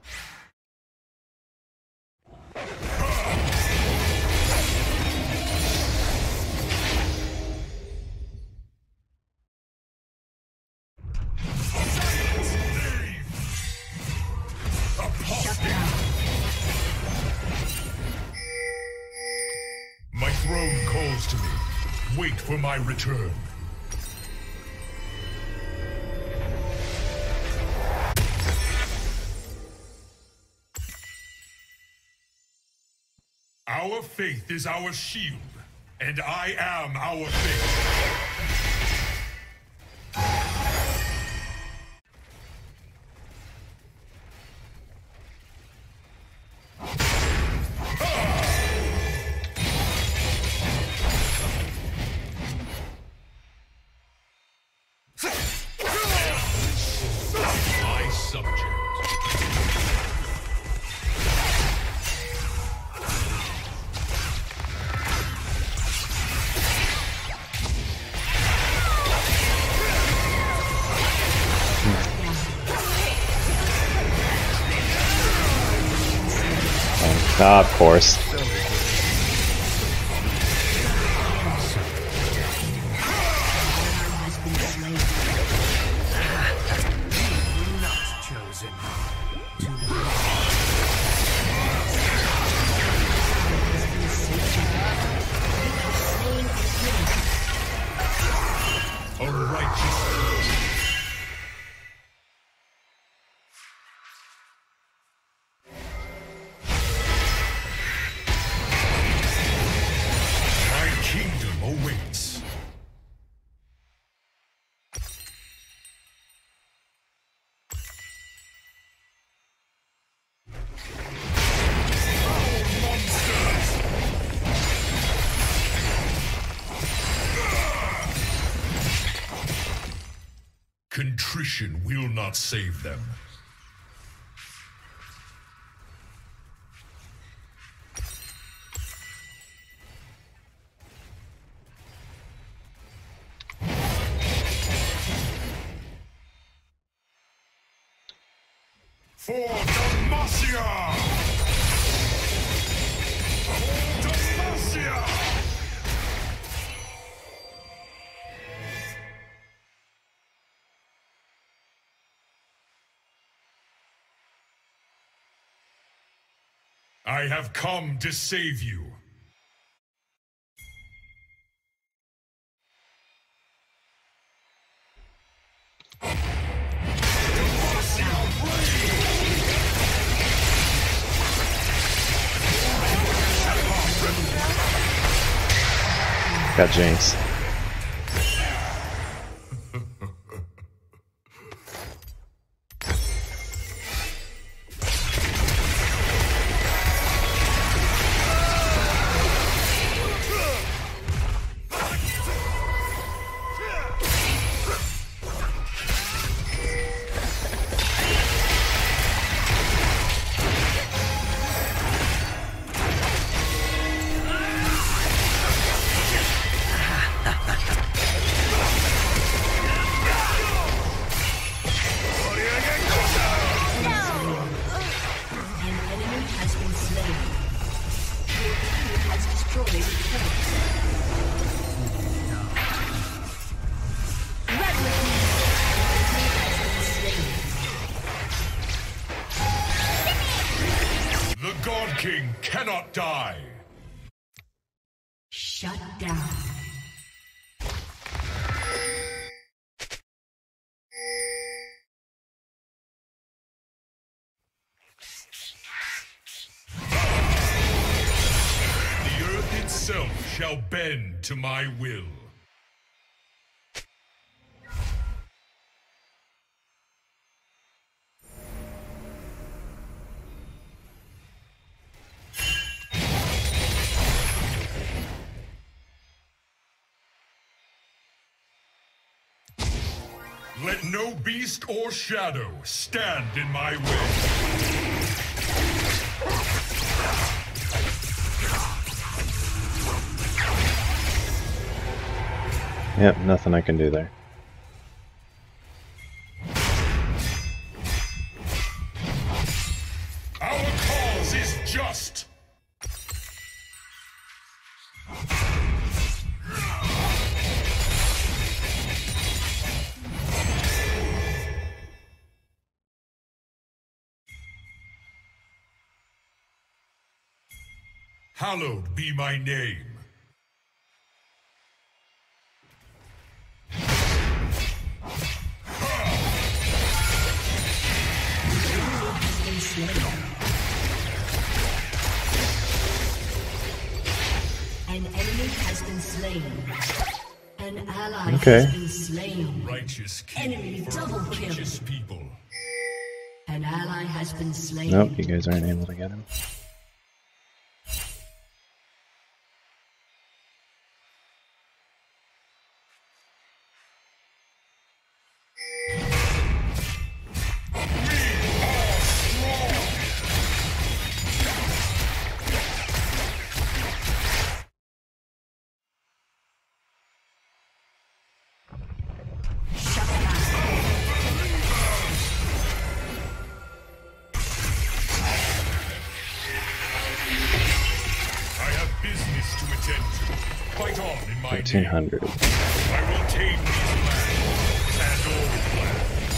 My throne calls to me. Wait for my return. faith is our shield, and I am our faith. Ah, of course. Contrition will not save them. For Demacia! For Demacia! I have come to save you. Got Jayce. King cannot die. Shut down. The earth itself shall bend to my will. Let no beast or shadow stand in my way. Yep, nothing I can do there. Our cause is just. Hallowed be my name. An enemy has been slain. An ally Okay. has been slain. Righteous king Enemy for double kill. righteous people. An ally has been slain. Nope, you guys aren't able to get him. thirteen hundred. I will tame these lands and all lands.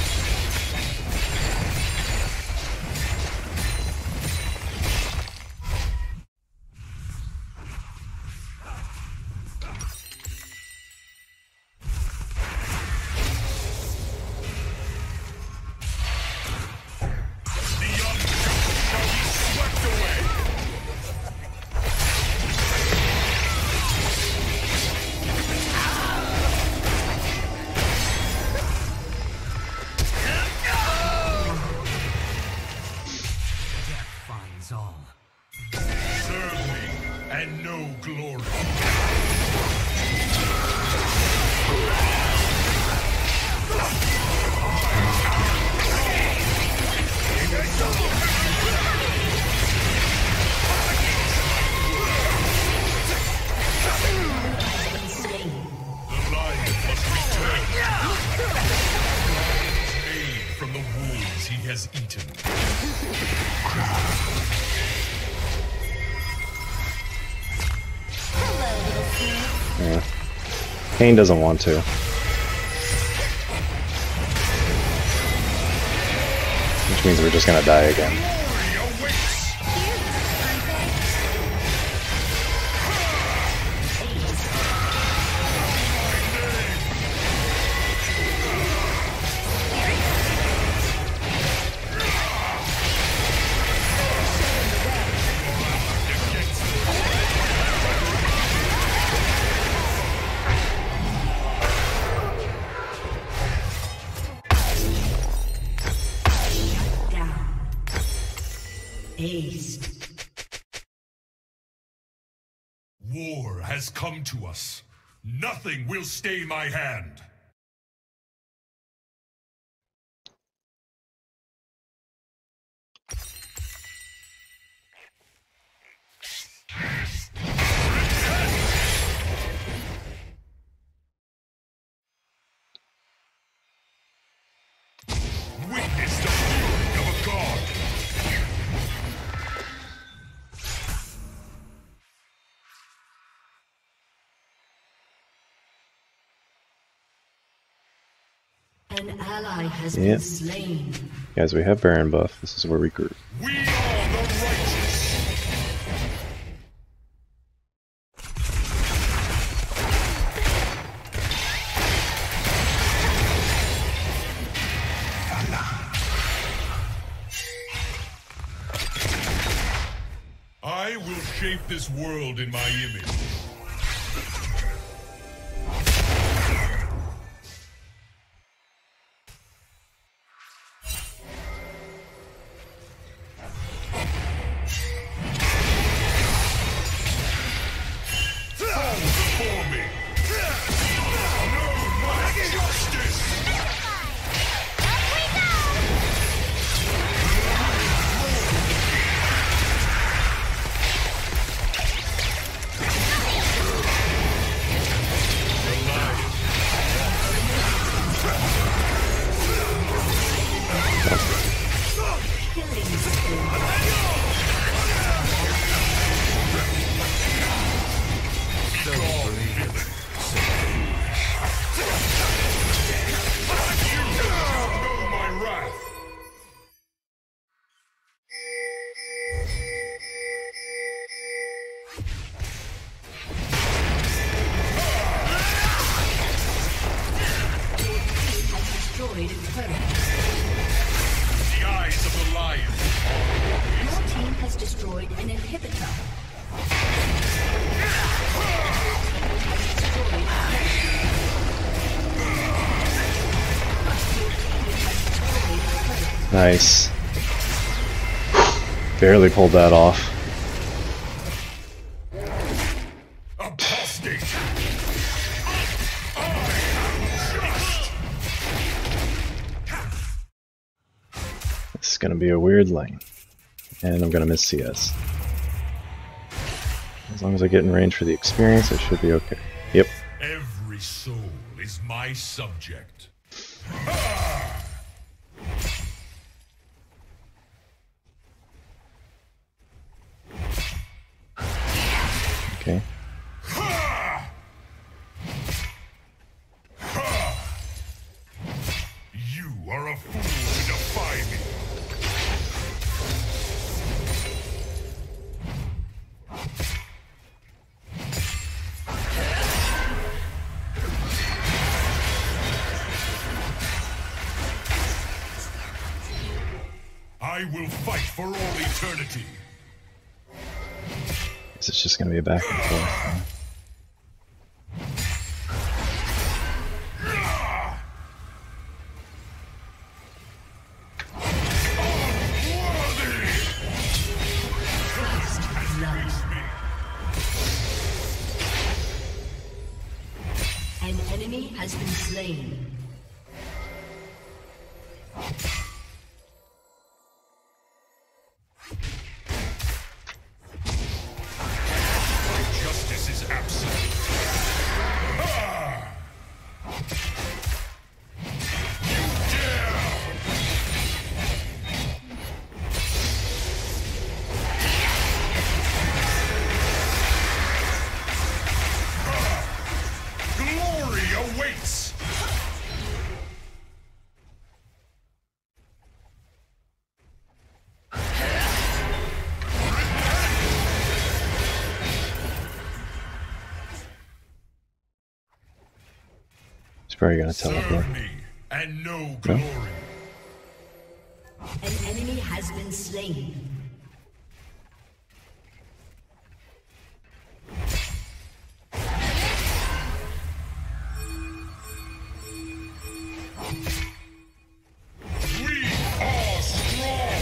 The unjust shall be swept away. Serve me and no glory. The lion must return. Made from the wounds he has eaten. Yeah. Kane doesn't want to. Which means we're just gonna die again. War has come to us. Nothing will stay my hand. Witness the fury of a god. An ally has Yep. been slain. Guys, we have Baron buff. This is where we group. We are the righteous. I will shape this world in my image. Fall before me. Know my justice. God Nice. Barely pulled that off. Apostate. This is gonna be a weird lane. And I'm gonna miss C S. As long as I get in range for the experience, it should be okay. Yep. Every soul is my subject. Okay. You are a fool to defy me. I will fight for all eternity. Guess it's just gonna be a back and forth. Huh? An enemy has been slain. Justice is absolute. Ah! You dare! Ah! Glory awaits! He's probably gonna teleport. Serve me and no glory. An enemy has been slain. We are strong!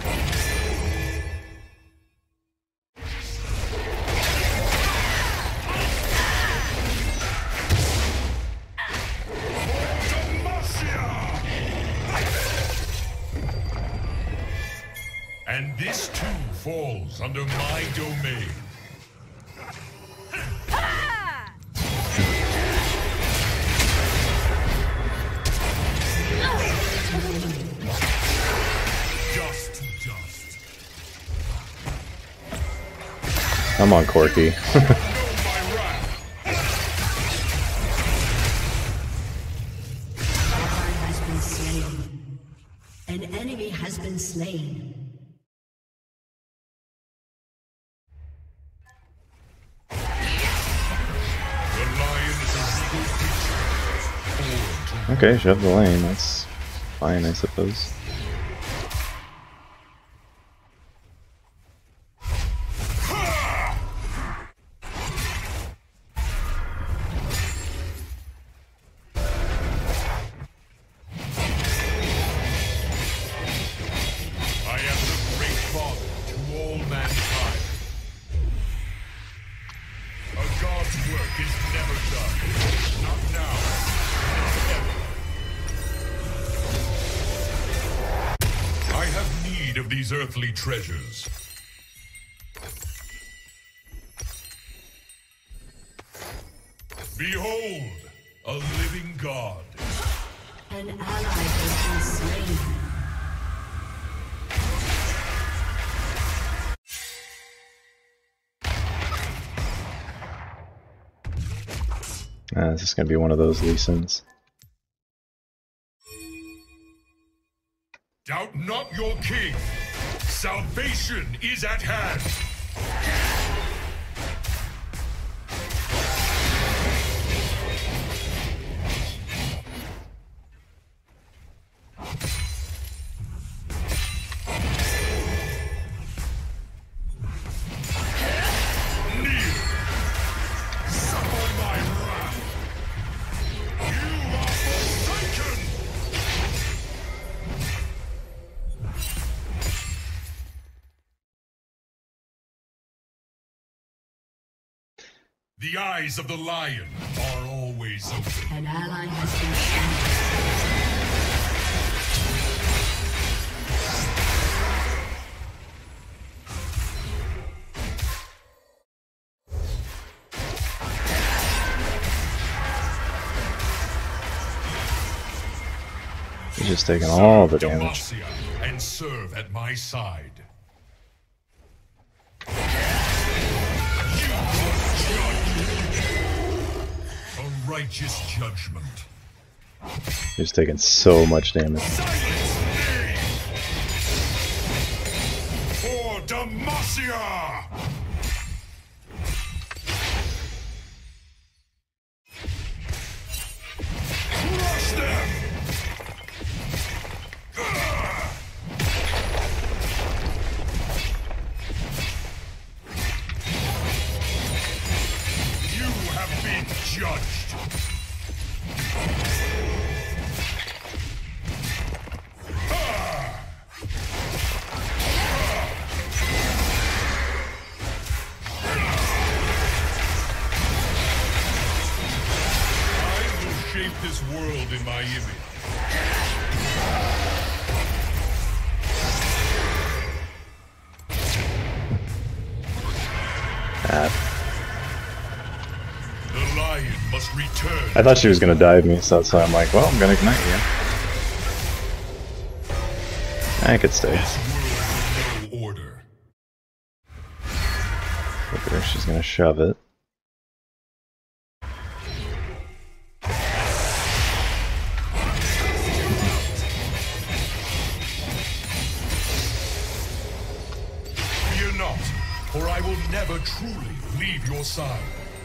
And this too falls under my domain. Dust to dust. Come on, Corky. Know my wrath. Has been slain. An enemy has been slain. The lion is a regal creature. Born to Okay, shove the lane. That's fine, I suppose. I am the great father to all mankind. A god's work is never done. Not now. Not ever. I have need of these earthly treasures. Behold, a living god. An ally has been slain. Uh, this is gonna be one of those Lee Sins. Doubt not your king. Salvation is at hand. Kneel. Suffer my wrath. You are forsaken. The eyes of the lion are always open. An ally has been slain. He's just taking all the damage. Demacia and serve at my side. A righteous judgment. He's taking so much damage. Silence me! For Demacia! Crush them! You have been judged. I will shape this world in my image. Ah, The lion must return. I thought she was gonna dive me, so that's why I'm like, well, I'm gonna ignite you. I could stay. This world will know order. Look at her, she's gonna shove it. Fear not, for I will never truly leave your side.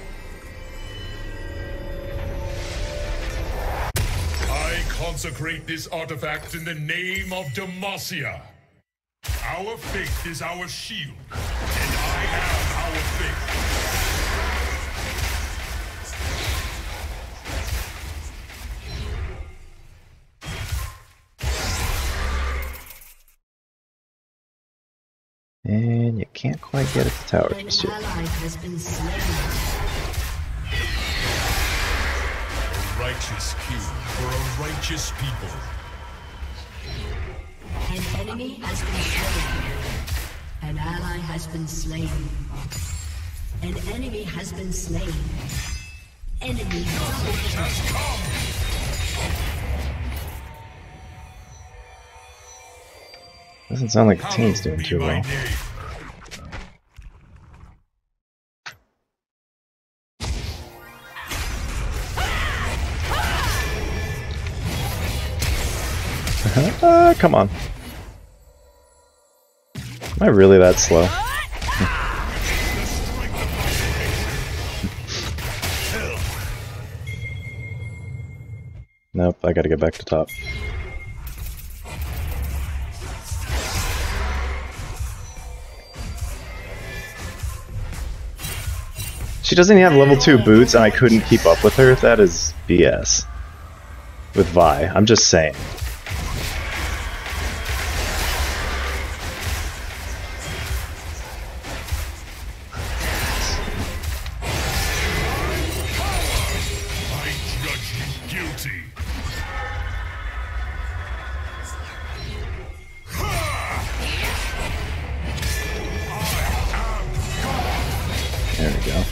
I consecrate this artifact in the name of Demacia. Our faith is our shield, and I am our faith. And you can't quite get at the tower An just yet. ally has been slain. A righteous king for a righteous people. An enemy has been slain. An ally has been slain. An enemy has been slain. Enemy double kill. Doesn't sound like the team's Hallowed doing be too my well. name. uh, come on. Am I really that slow? Nope, I gotta get back to top. She doesn't even have level two boots and I couldn't keep up with her? That is B S. With Vi, I'm just saying. I judge you guilty. There we go.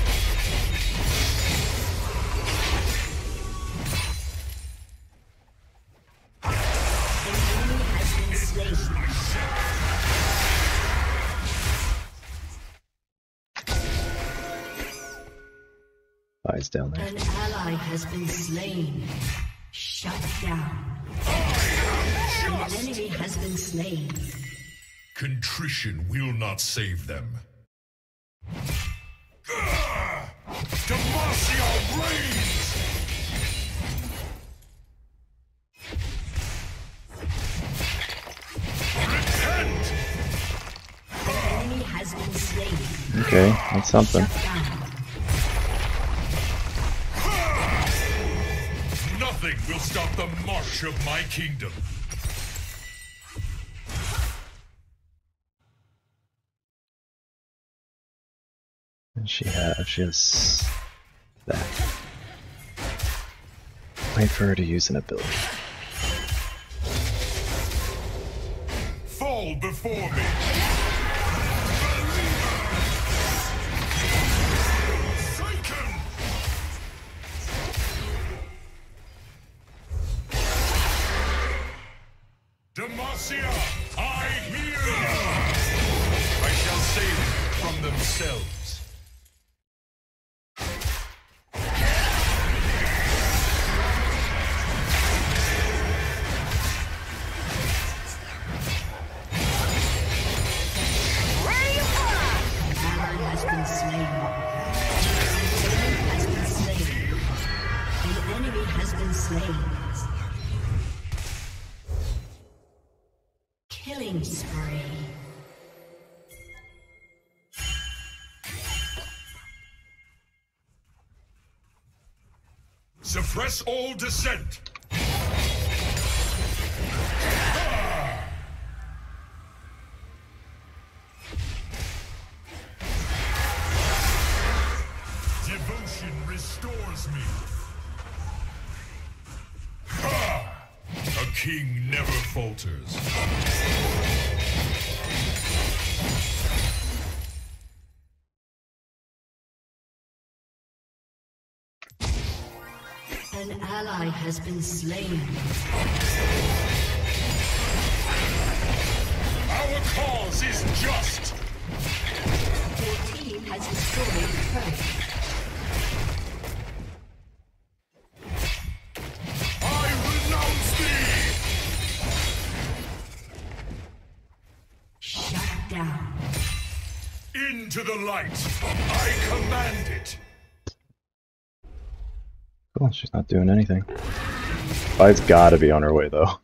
Vi's down there. An ally has been slain. Shut down. An enemy has been slain. Contrition will not save them. Demacia reigns! Repent! An enemy has been slain. Okay, that's something. Shut down. Nothing will stop the march of my kingdom. And she has, she has that. Wait for her to use an ability. Fall before me. Forsaken. Demacia, I hear you. I shall save them from themselves. Killing spree. Suppress all dissent. Devotion restores me. A king never falters. An ally has been slain. Our cause is just. Your team has destroyed the turret. I renounce thee! Shut down. Into the light. I command it. Cool, she's not doing anything. Fight's gotta be on her way though.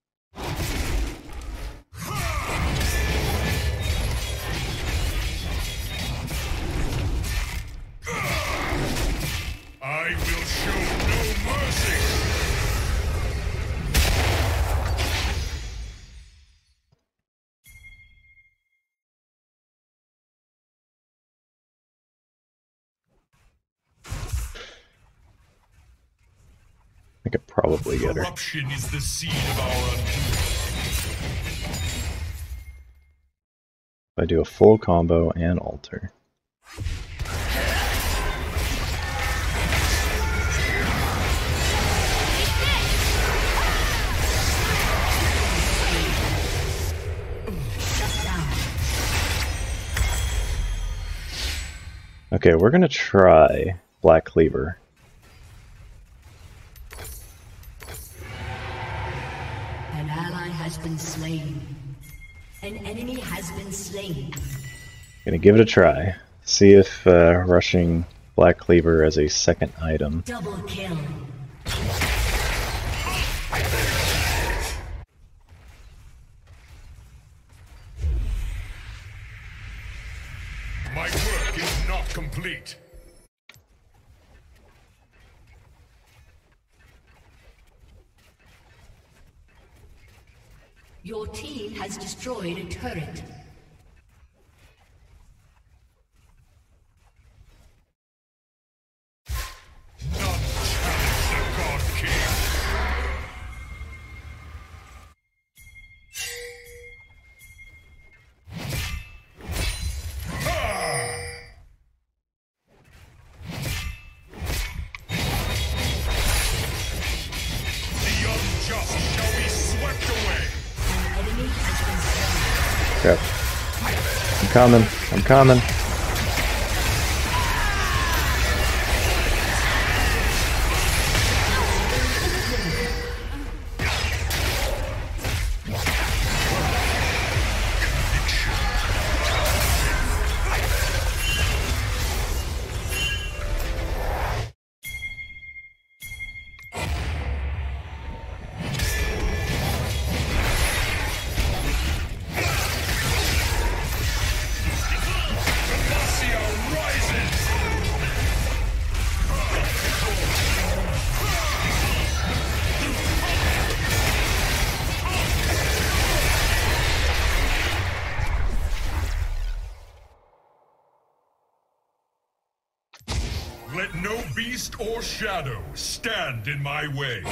I will show no mercy. I could probably get her. Corruption is the seed of our undoing. If I do a full combo and alter. Okay, we're gonna try Black Cleaver. An ally has been slain. An enemy has been slain. Gonna give it a try. See if uh, rushing Black Cleaver as a second item. Double kill. My work is not complete. Your team has destroyed a turret. None challenge the God King. Ah! The unjust shall be swept away. Crap. I'm coming. I'm coming. The beast or shadow stand in my way.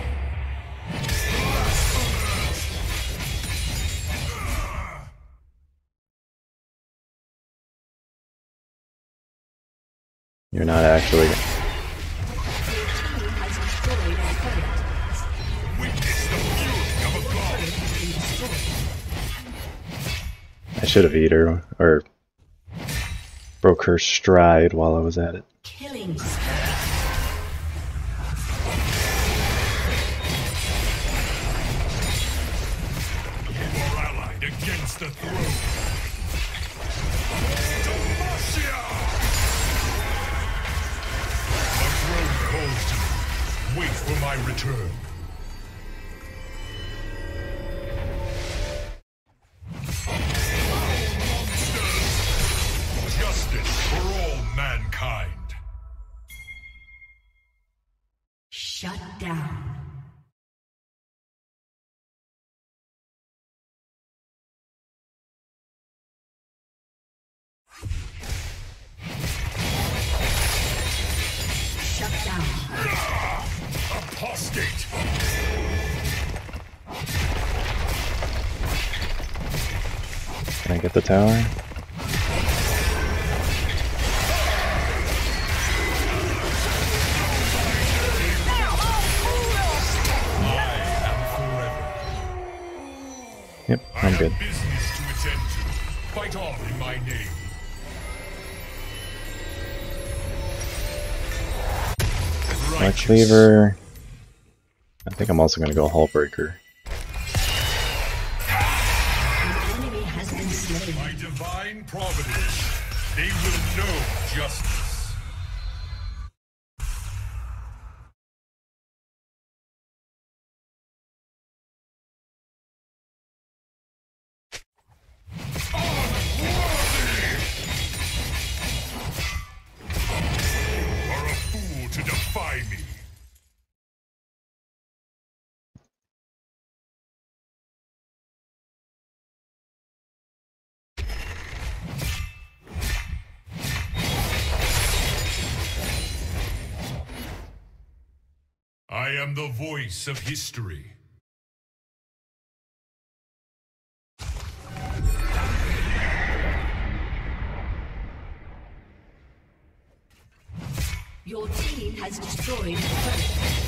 You're not actually. Witness the fury of a god. I should have eat her or broke her stride while I was at it. Killing. You are allied against the throne. Demacia! The throne calls to you. Wait for my return. Justice for all mankind. Shut down. Shut down. Apostate! Can I get the tower? Yep, I'm good. Business to attend to. Fight on in my name. My cleaver. I think I'm also gonna go Hullbreaker. An enemy has been slain. By divine providence, they will know justice. I am the voice of history. Your team has destroyed the turret.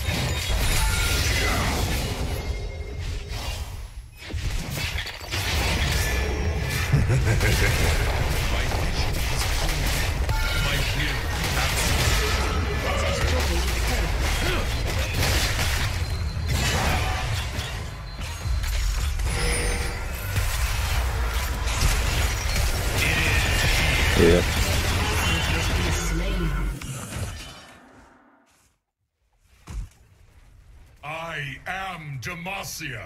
My vision is clear. My will absolute. Yeah. I am Demacia.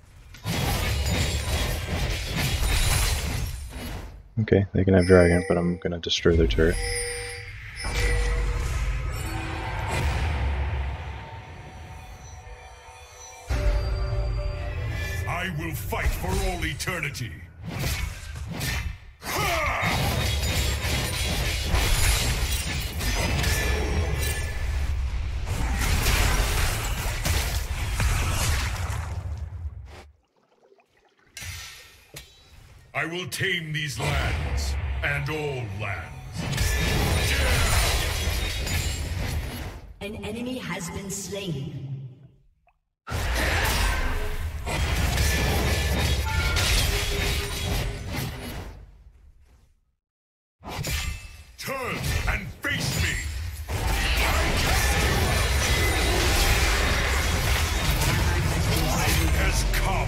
Okay, they can have dragon, but I'm gonna destroy their turret. I will fight for all eternity. I will tame these lands, and all lands. An enemy has been slain. Turn and face me! Has come!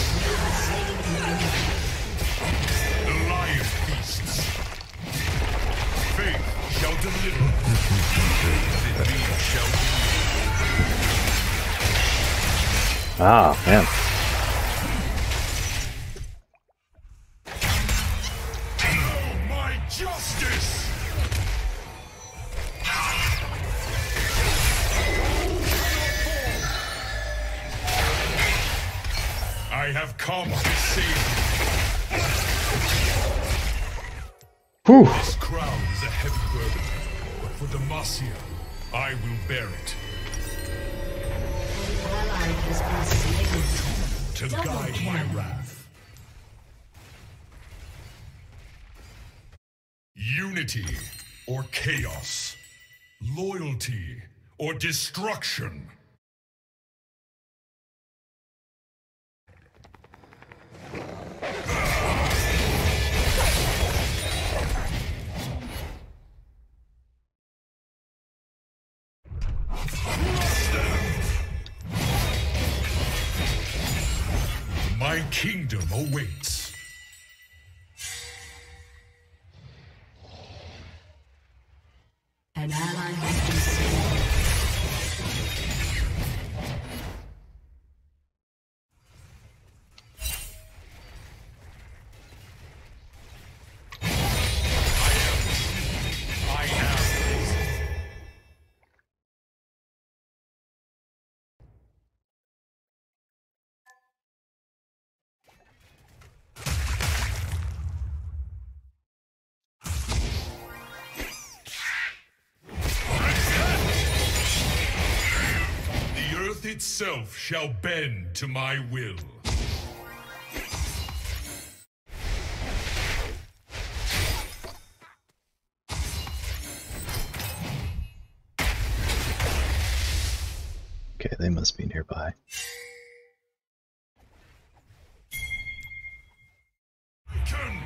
The lion feasts. Faith shall deliver. And we shall lead. Ah, man. Oh, my justice! I have come to save Whew. you. This crown is a heavy burden, but for Demacia, I will bear it. An ally has been slain. To Double guide kill. my wrath. Unity or chaos. Loyalty or destruction. My kingdom awaits. An ally has been slain. I am. The earth itself shall bend to my will. Okay, they must be nearby. Turn.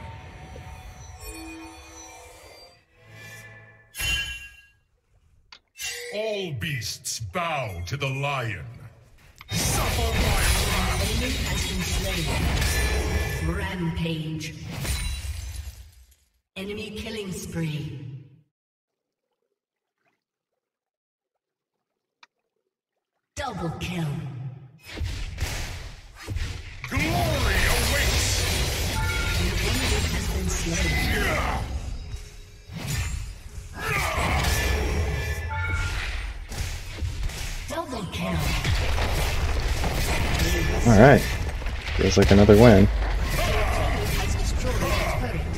All beasts bow to the lion. Suffer my wrath. Enemy has been slain. Rampage. Enemy killing spree. Double kill. Glory awaits. An enemy has been slain. Yeah. Double kill. Alright. Feels like another win. Has destroyed a turret.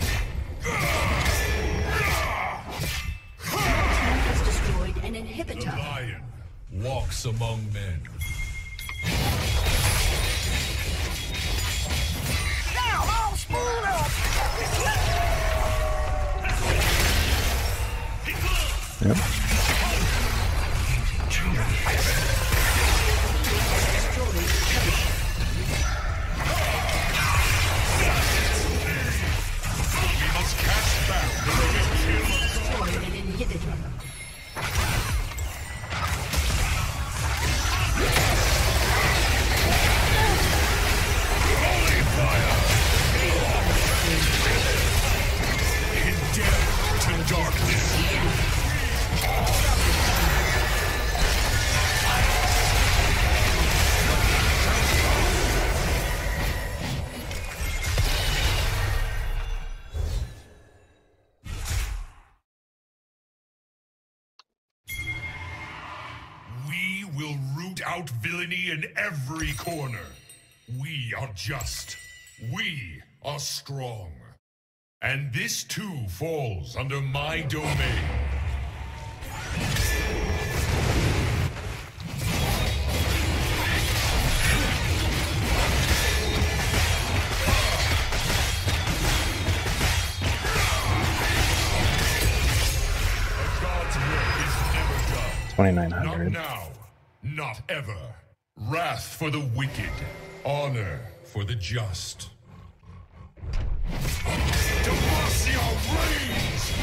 Has destroyed an inhibitor. Lion walks among men. Now I'll spool up! Yep. We must cast back the wicked. Destroyed an inhibitor. Holy fire! Condemned to darkness. We will root out villainy in every corner. We are just. We are strong. And this too falls under my domain. A god's work is never done. twenty-nine Not hundred. now, not ever. Wrath for the wicked, honor for the just. Demacia reigns!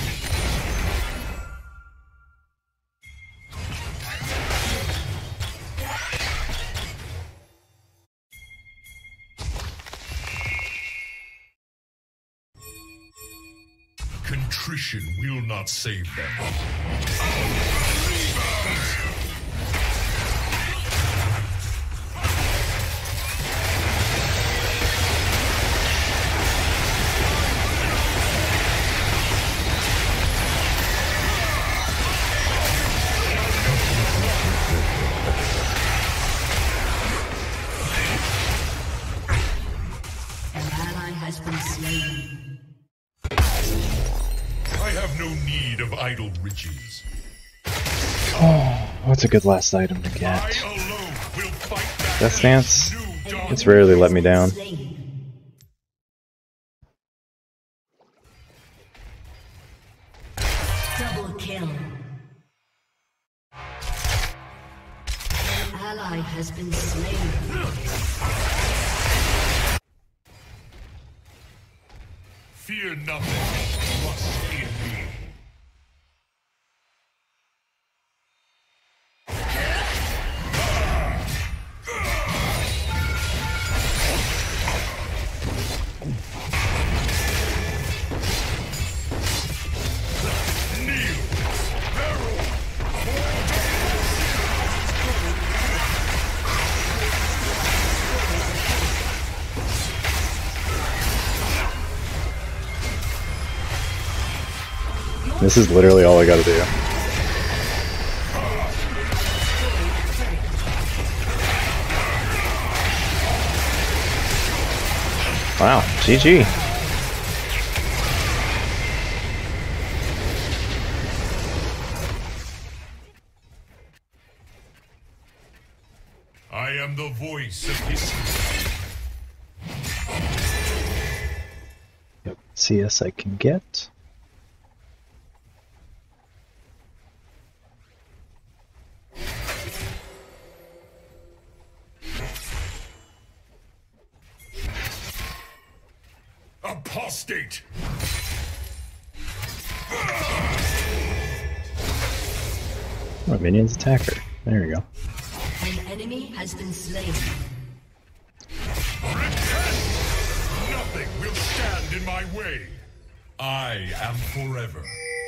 Contrition will not save them. An ally has been slain. I have no need of idle riches. Oh. What's a good last item to get? Death Stance? It's rarely let me down. Double kill. An ally has been slain. Fear nothing. Trust in me. This is literally all I gotta do. Wow, G G. I am the voice of history. Yep, C S I can get. Apostate! Oh, minions attack her. There you go. An enemy has been slain. Repent! Nothing will stand in my way. I am forever.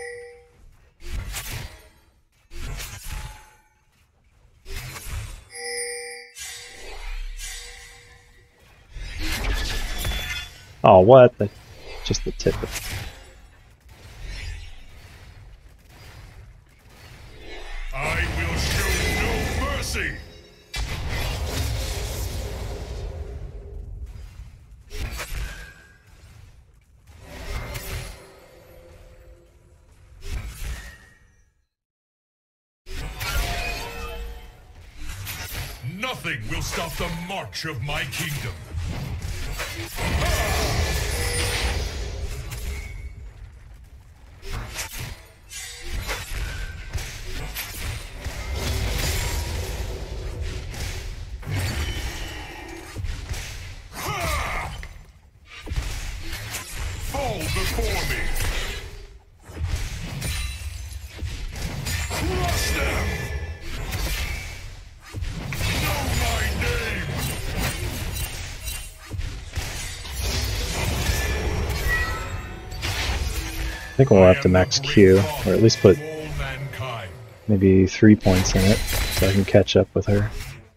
Oh, what? The, just the tip of... I will show no mercy! Nothing will stop the march of my kingdom. Fall before me. Crush them. Know my name. I think we'll have to max Q, or at least put maybe three points in it, so I can catch up with her.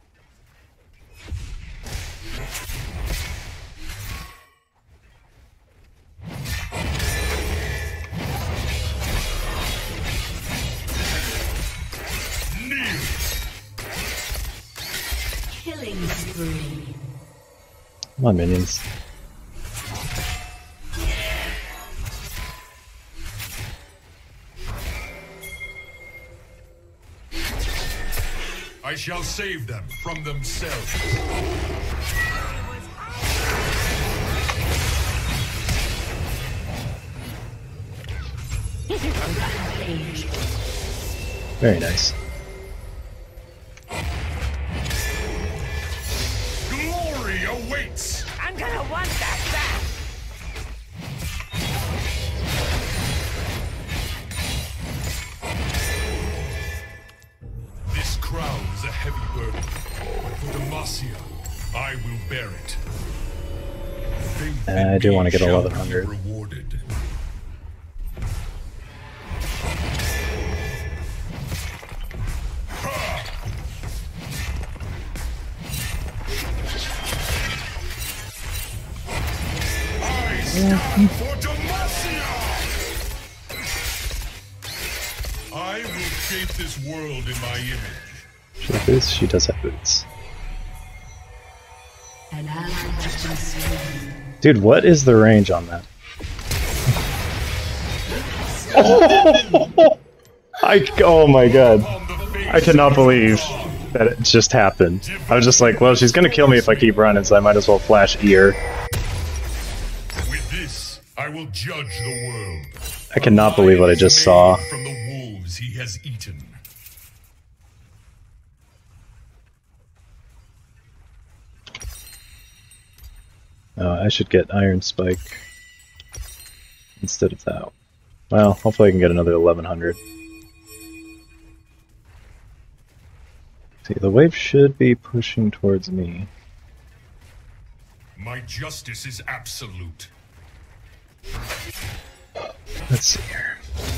Killing spree. Come on, minions. I shall save them from themselves. Very nice. Glory awaits! I'm gonna want that back. This crown is a heavy burden, but for Demacia, I will bear it. Faith in I do me want to get shall eleven hundred. be rewarded. I stand for Demacia! I will shape this world in my image. She has boots? She does have boots. An ally has been slain. Dude, what is the range on that? Oh, I, oh my god. I cannot believe that it just happened. I was just like, well, she's gonna kill me if I keep running, so I might as well flash ear. With this, I will judge the world. I cannot believe what I just saw. From the wolves he has eaten. Uh, I should get Iron Spike instead of that. Well, hopefully I can get another eleven hundred. See, the wave should be pushing towards me. My justice is absolute. Let's see here.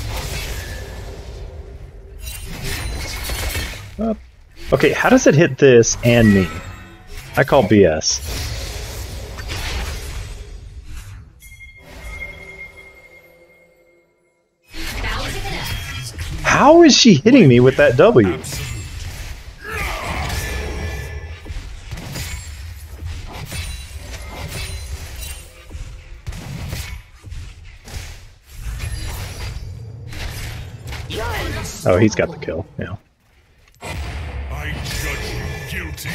Oh. Okay, how does it hit this and me? I call B S. How is she hitting me with that W? Absolute. Oh, he's got the kill, yeah. I judge you guilty.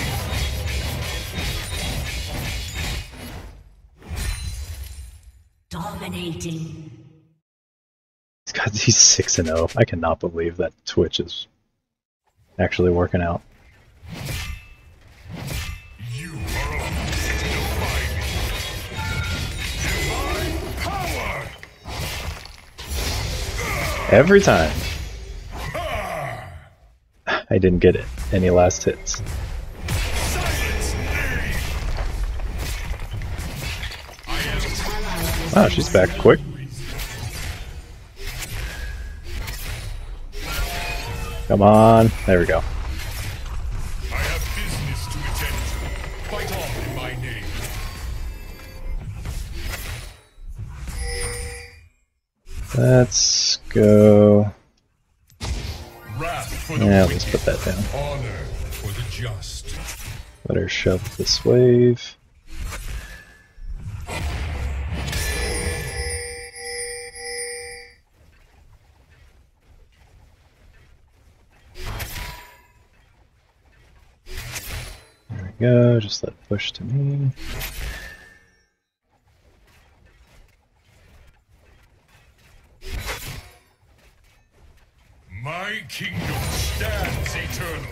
Dominating. God, he's six and oh. I cannot believe that Twitch is actually working out. You are a defy me. Divine power. Every time. I didn't get it. Any last hits. Silence me. Wow, she's back quick. Come on. There we go. I have business to attend to. Fight on in my name. Let's go. Wrath for the Yeah, wicked. let's put that down. Honor for the just. Let her shove this wave. There we go, just let it push to me. My kingdom stands eternal.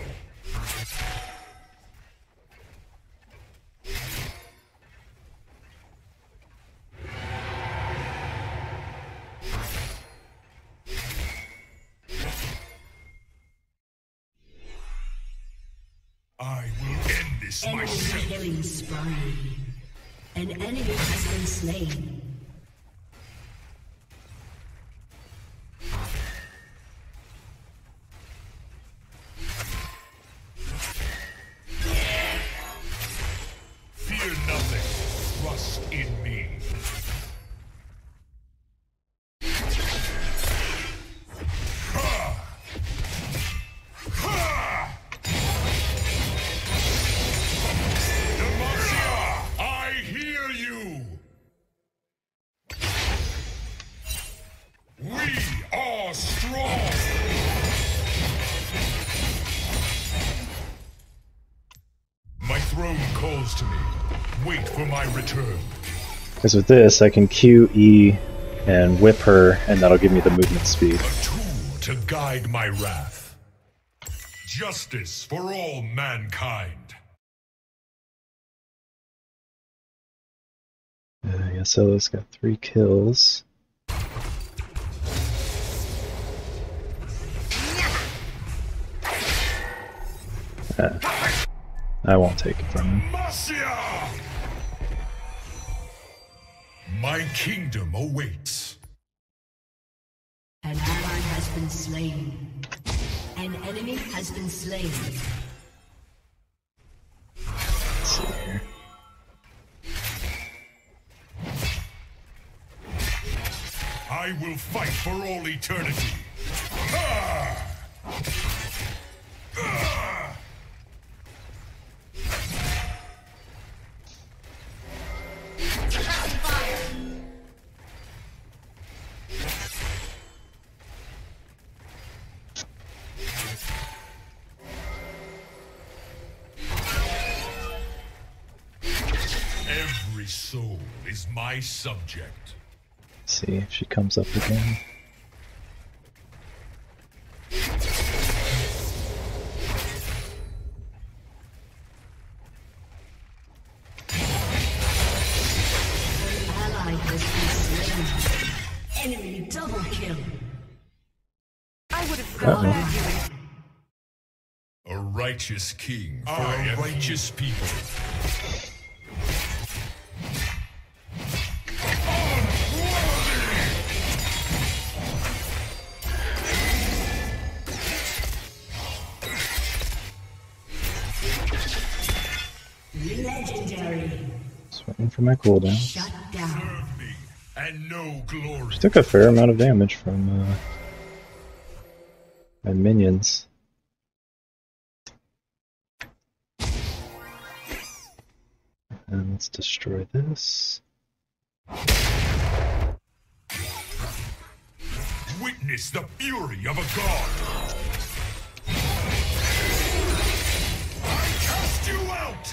I will end this Enemy myself. killing spree. An enemy has been slain. Fear nothing. Trust in me. Ha! Ha! Demacia, I hear you. We are strong. My throne calls to me. Wait for my return. Because with this, I can Q, E, and whip her, and that'll give me the movement speed. A tool to guide my wrath. Justice for all mankind. Uh, yeah, Solo's got three kills. Uh, I won't take it from him. Demacia! My kingdom awaits. An ally has been slain. An enemy has been slain. Let's see here. I will fight for all eternity. Ah! Ah! Every soul is my subject. See if she comes up again. Ally has been slain. Enemy double kill. I would have Uh-oh. gone after you. A righteous king for a righteous people. Legendary. Just waiting for my cooldown. Shut down. Serve me, and no glory. She took a fair amount of damage from uh, my minions. And let's destroy this. Witness the fury of a god. I cast you out.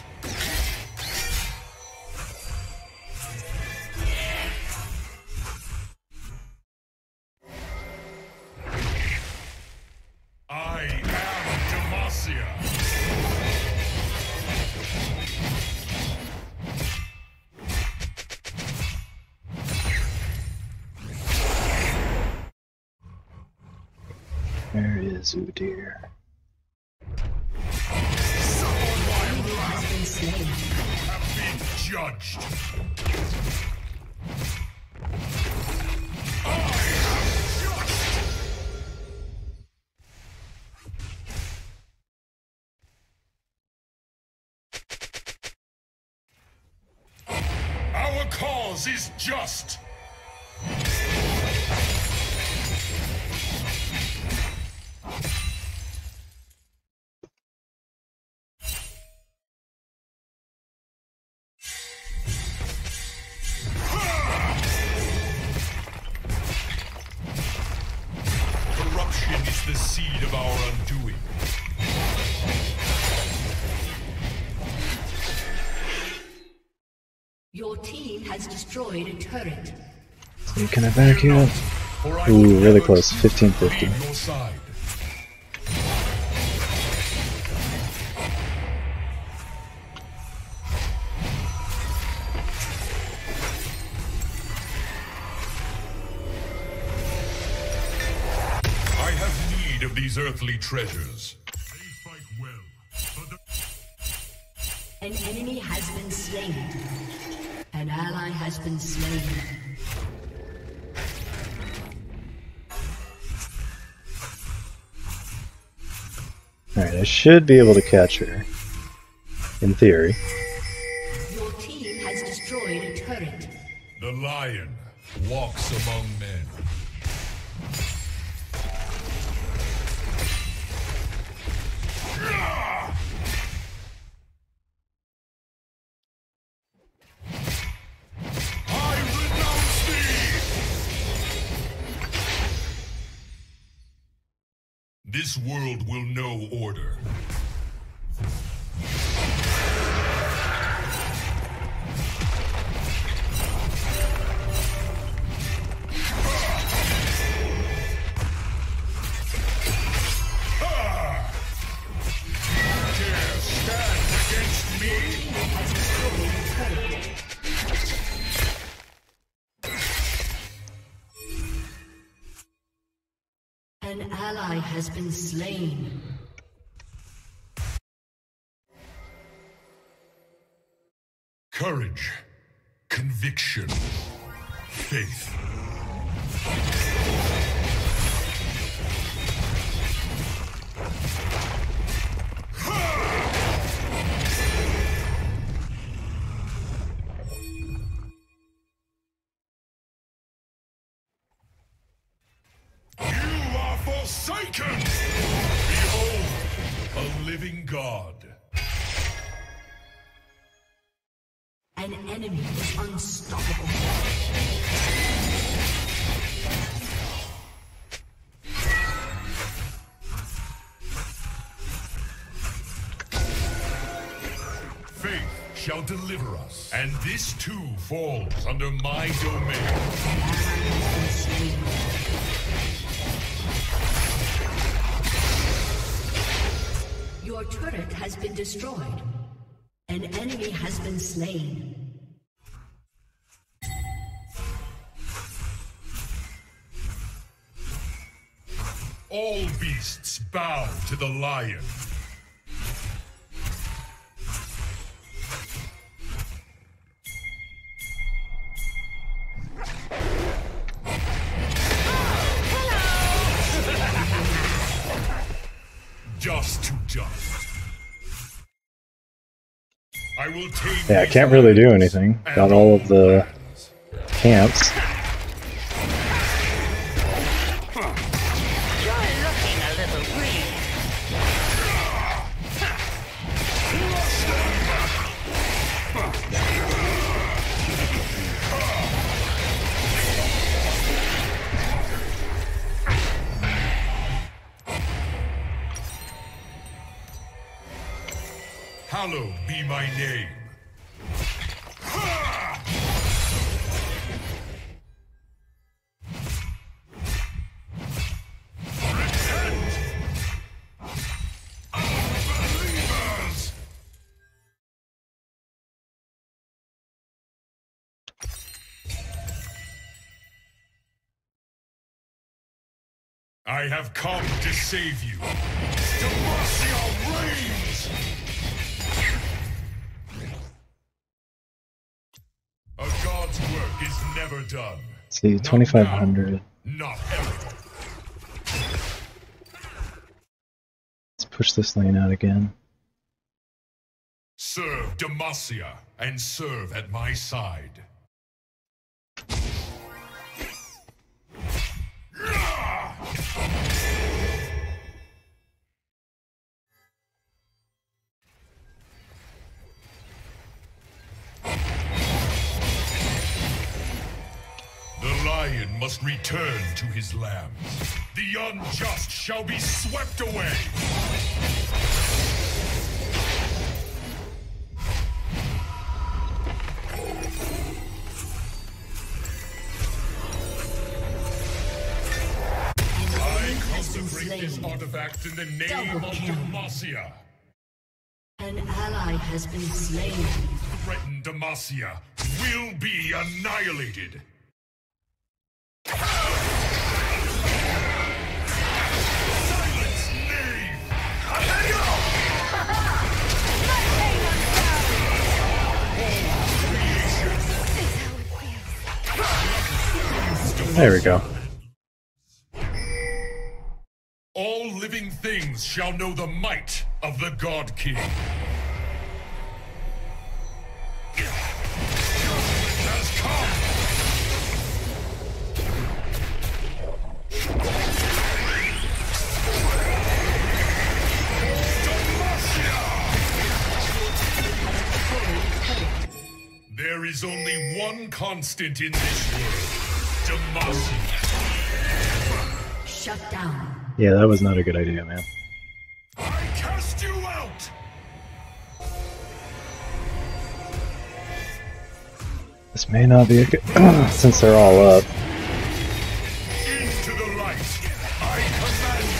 I am Demacia. Where is Udyr? Have been judged. I am just. Our cause is just. Corruption is the seed of our undoing. Your team has destroyed a turret. So you can evacuate. For I Ooh, will really never close. fifteen fifty. leave your side. I have need of these earthly treasures. They fight well, but the An enemy has been slain. An ally has been slain. Alright, I should be able to catch her. In theory. Your team has destroyed a turret. The lion walks among men. I renounce thee! This world will know order. Dare stand against me? An ally has been slain. Courage, conviction, faith. You are forsaken! Behold, a living god. An enemy is unstoppable. Faith shall deliver us, and this too falls under my domain. Your turret has been destroyed. An enemy has been slain. All beasts bow to the lion. Dust to dust. I will take. Yeah, I can't really do anything. Got all of the camps. Hallowed be my name. Repent! Unbelievers! I have come to save you. Demacia reigns! A god's work is never done. Let's see, twenty-five hundred. Not ever. Let's push this lane out again. Serve Demacia and serve at my side. The lion must return to his lambs. The unjust shall be swept away. I consecrate this artifact in the name of Demacia. An ally has been slain. Threatened Demacia will be annihilated. Silence, knave! There we go. All living things shall know the might of the God King. Judgment has come! There is only one constant in this world. Demacia. Shut down. Yeah, that was not a good idea, man. I cast you out! This may not be a good... since they're all up. Into the light! I command it!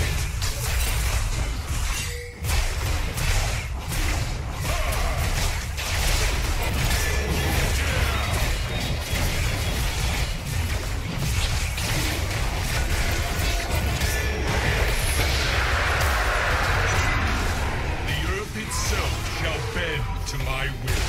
Itself shall bend to my will.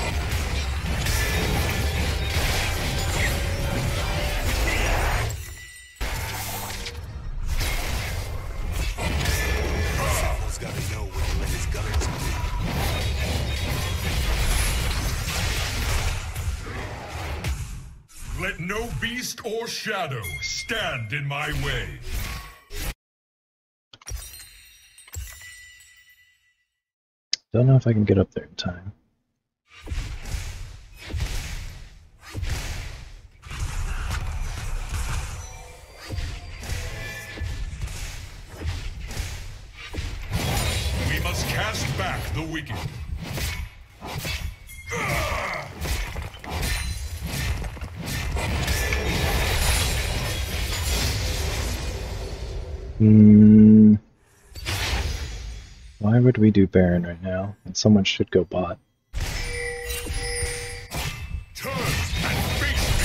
Someone's gotta know when to let his guns go. Let no beast or shadow stand in my way. Don't know if I can get up there in time. We must cast back the wicked. Hmm. Why would we do Baron right now? And someone should go bot. Turn and face me!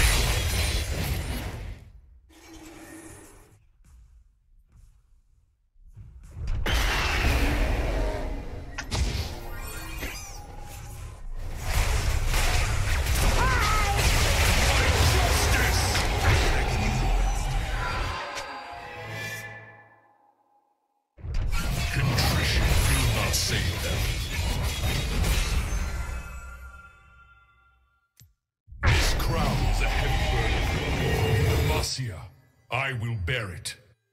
I will bear it.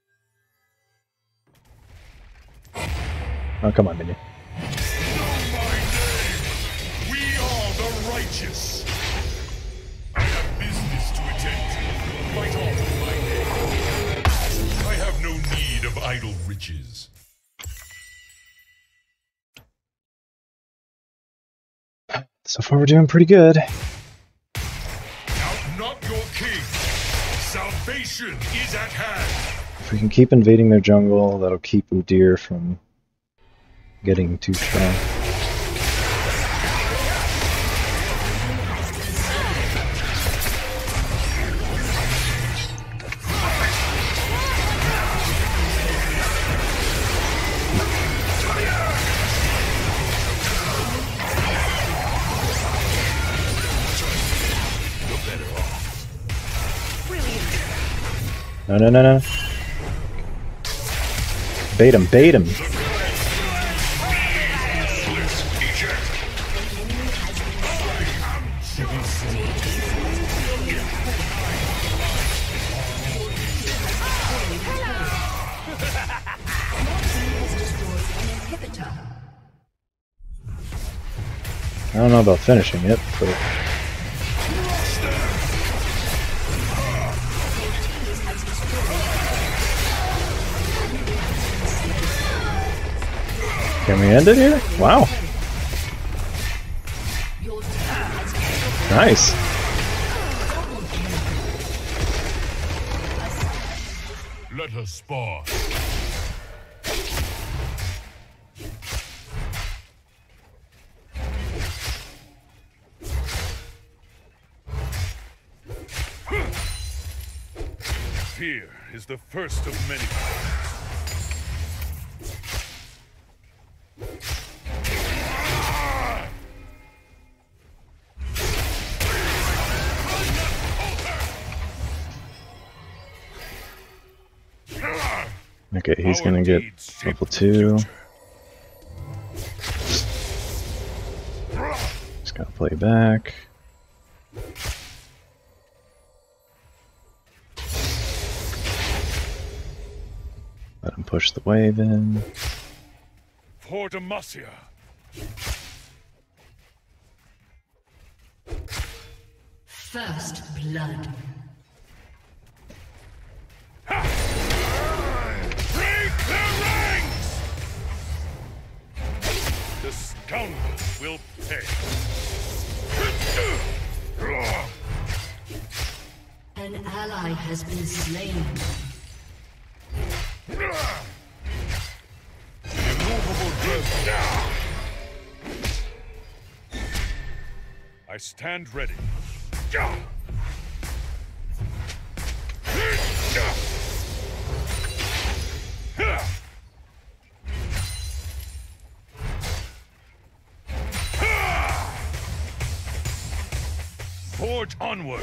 Oh, come on, minion. Know my name! We are the righteous! I have business to attend to. Fight on my name. I have no need of idle riches. So far we're doing pretty good. Outnot your king! Salvation is at hand! If we can keep invading their jungle, that'll keep Udyr from getting too strong. No, no, no, no. Bait him, bait him. I don't know about finishing it, but... Can we end it here? Wow. Nice. Let us spar. Fear is the first of many. Okay, he's gonna get level two. Just gotta play back. Let him push the wave in. For Demacia. First blood. Break their ranks! The scoundrel will pay. An ally has been slain. Immovable drift. I stand ready. Forge onward.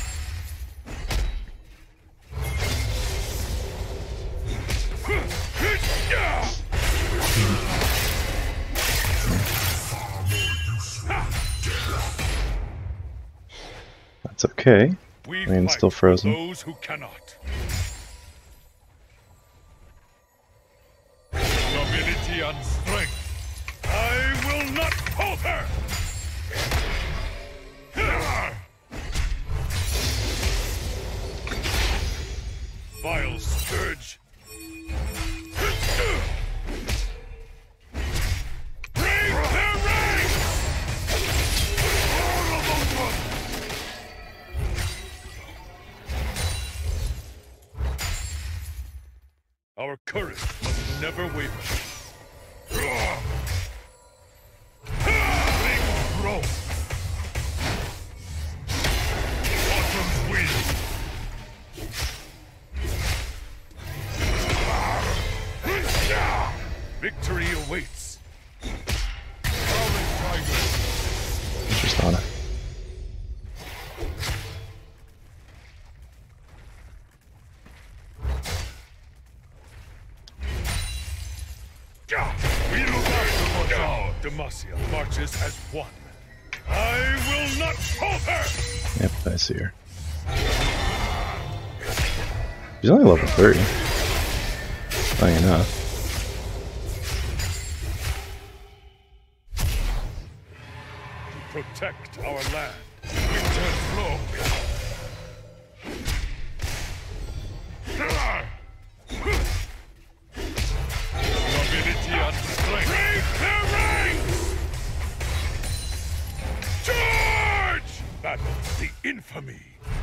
That's okay. We Lane's still frozen. Those who cannot. Nobility and strength. I will not falter. Vile scourge. Break their ranks! courage must never waver. Things grow. Autumn's wind. Victory awaits. Prowling tiger. Just on it. We look after now. Demacia marches as one. I will not falter! Yep, I see her. She's only level thirty. Funny enough. To protect our land. Winter flow. Nobility and strength. Break their ranks! Charge! Battle the infamy.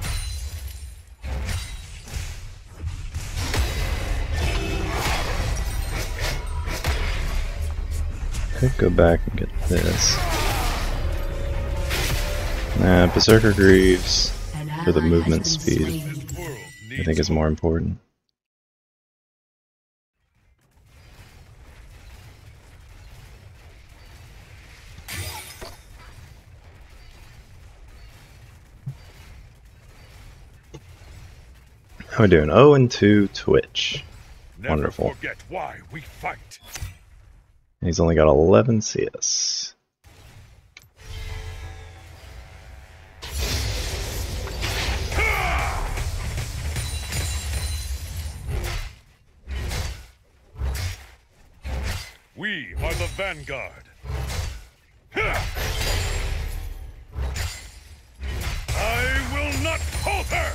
Could go back and get this. Nah, Berserker Greaves for the movement speed, I think is more important. How are we doing? oh and two Twitch. Never Wonderful. Forget why we fight. And he's only got eleven C S. We are the vanguard. I will not falter!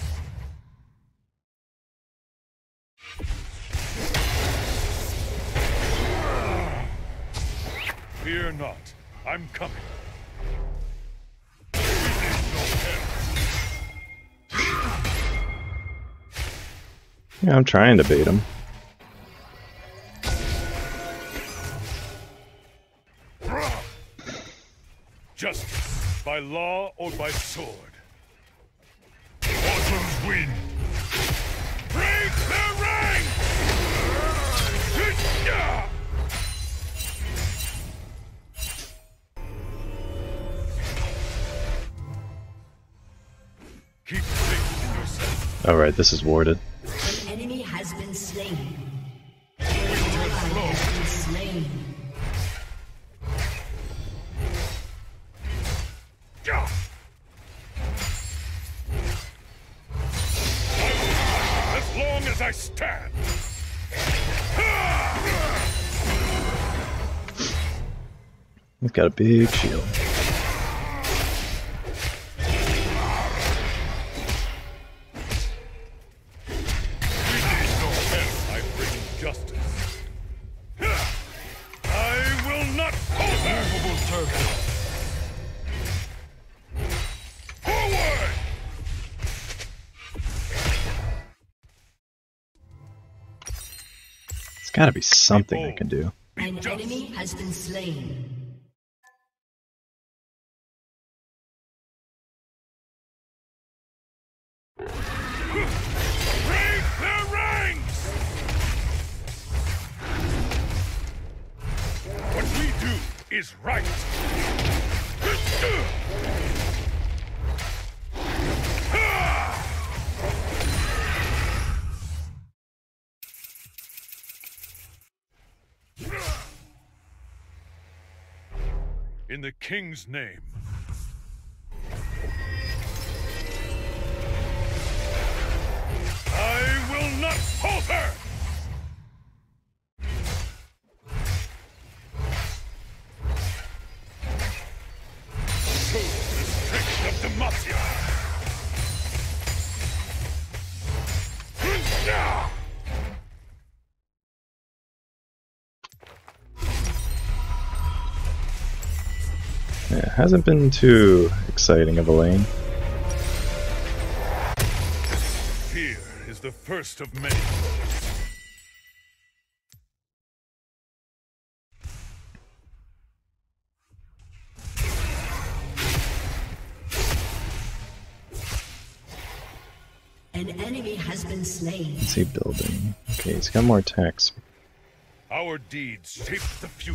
Fear not, I'm coming. Yeah, I'm trying to bait him. Justice, by law or by sword. Autumn's wind. Break their ranks! Keep faith in yourself. Alright, this is warded. An enemy has been slain. An ally has been slain. As long as I stand. He's got a big shield. Gotta be something I can do. An enemy has been slain. Break their ranks! What we do is right. In the king's name. I will not falter! Show the strength of Demacia! Yeah, it hasn't been too exciting of a lane. Fear is the first of many. An enemy has been slain. What's he building? Okay, he's got more attacks. Our deeds shape the future.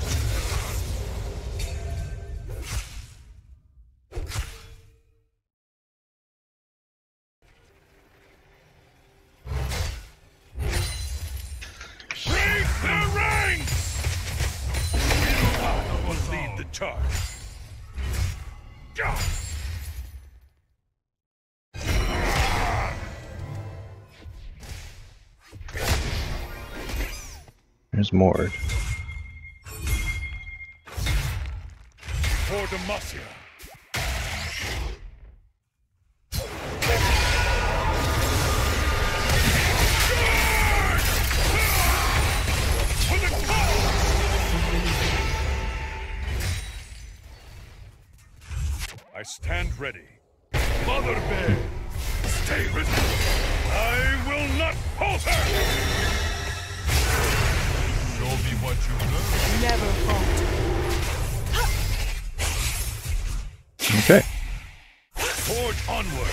Break the ranks! I will lead the charge. Yeah. There's Mord. For Demacia. I stand ready. Mother Bear, stay with me. I will not falter! Show me what you know. Never falter. Okay. Forge onward.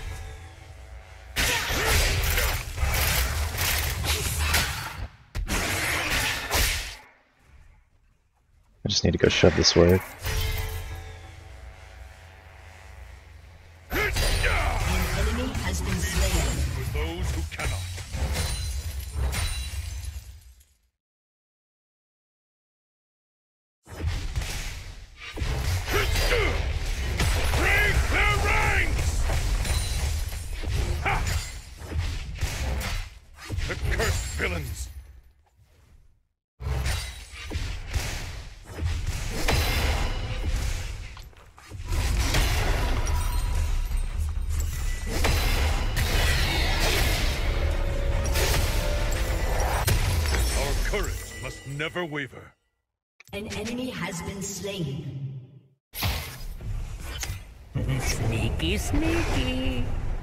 I just need to go shove the sword. Enemy has been slain. For those who cannot. Break their ranks! Ha! The cursed villains! Our courage must never waver. An enemy has been slain. Sneaky, sneaky.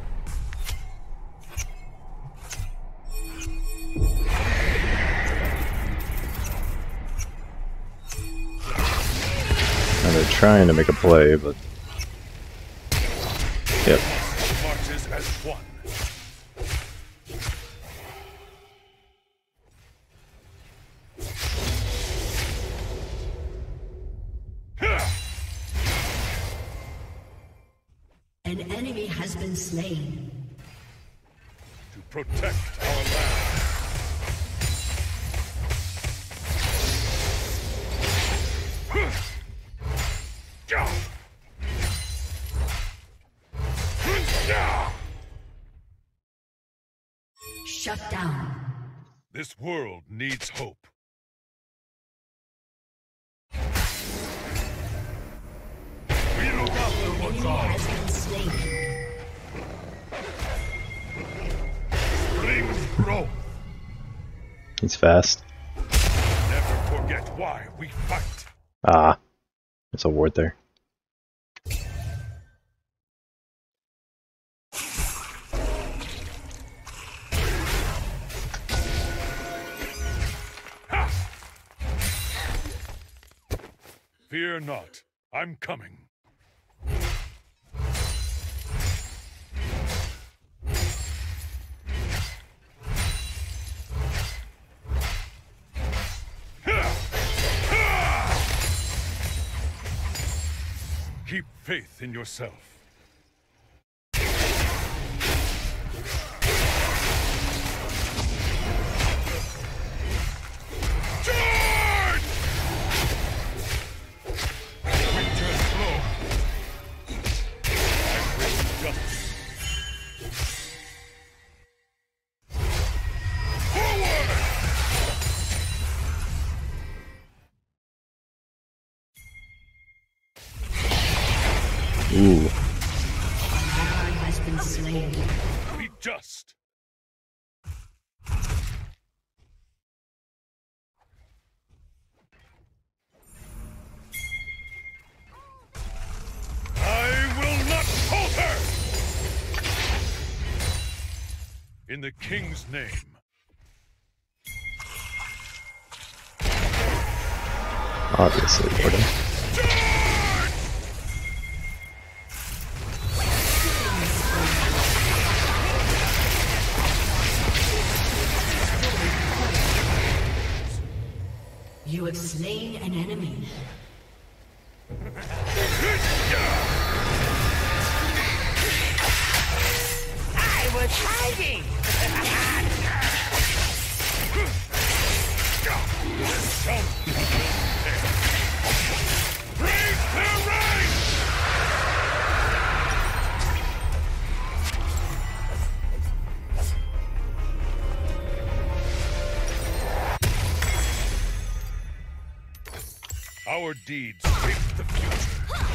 Now they're trying to make a play, but yep. Marches as one. An enemy has been slain. To protect our land. Shut down. This world needs hope. We look after what's Enemy ours. has been slain. Springs grow. He's fast. Never forget why we fight. Ah, there's a ward there. Fear not. I'm coming. Keep faith in yourself. Charge! Return slow. I bring justice. Forward! Ooh, Ally has been slain. Be just. I will not falter! In the king's name. obviously, Warden. I was hiding! Break the ranks! Our deeds shape the future.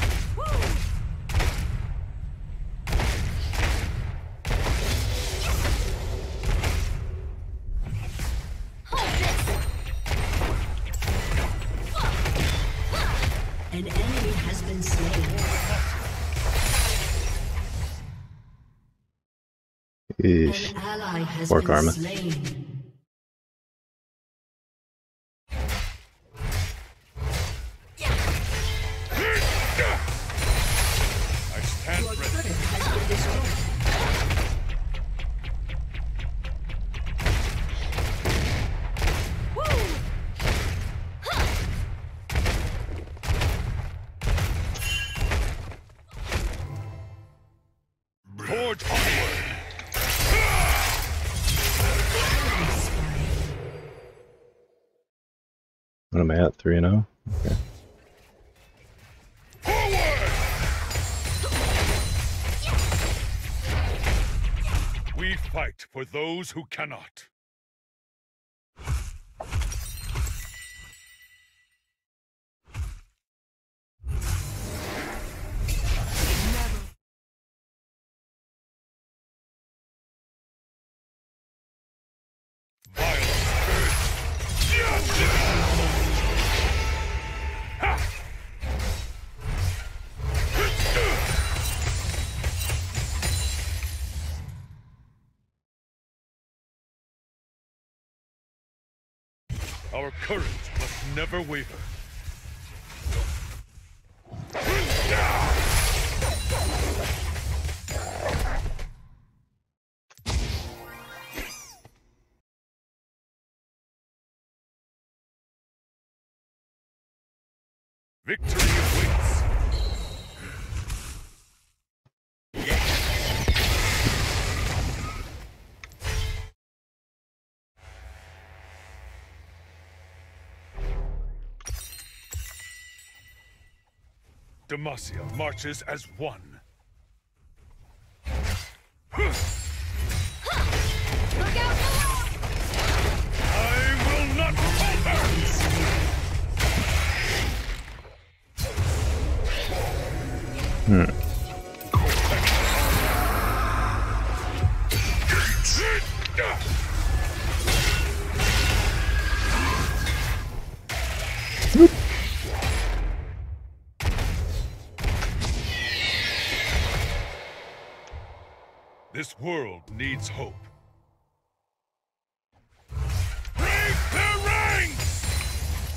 An enemy has been slain. Eesh. An ally has Poor been karma. slain. I stand Your ready. turret has been destroyed. Forge onward. What am I at? three and oh? Okay. We fight for those who cannot. Our courage must never waver. Victory awaits. Demacia marches as one. Look out below! I will not falter! Hmm. This world needs hope. Break the ranks!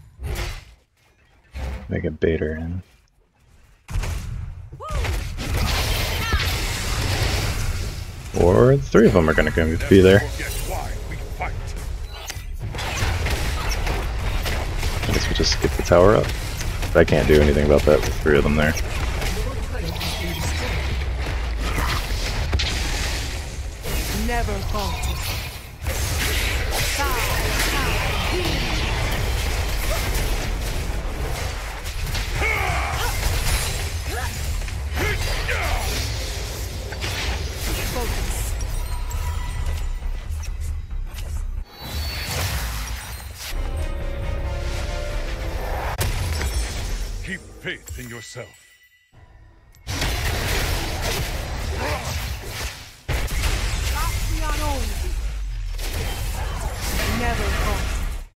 Make a baiter in. Or the three of them are gonna go be there. Forget why we fight. I guess we just skip the tower up. I can't do anything about that with three of them there. Never falter. Focus. Keep faith in yourself. Never falter.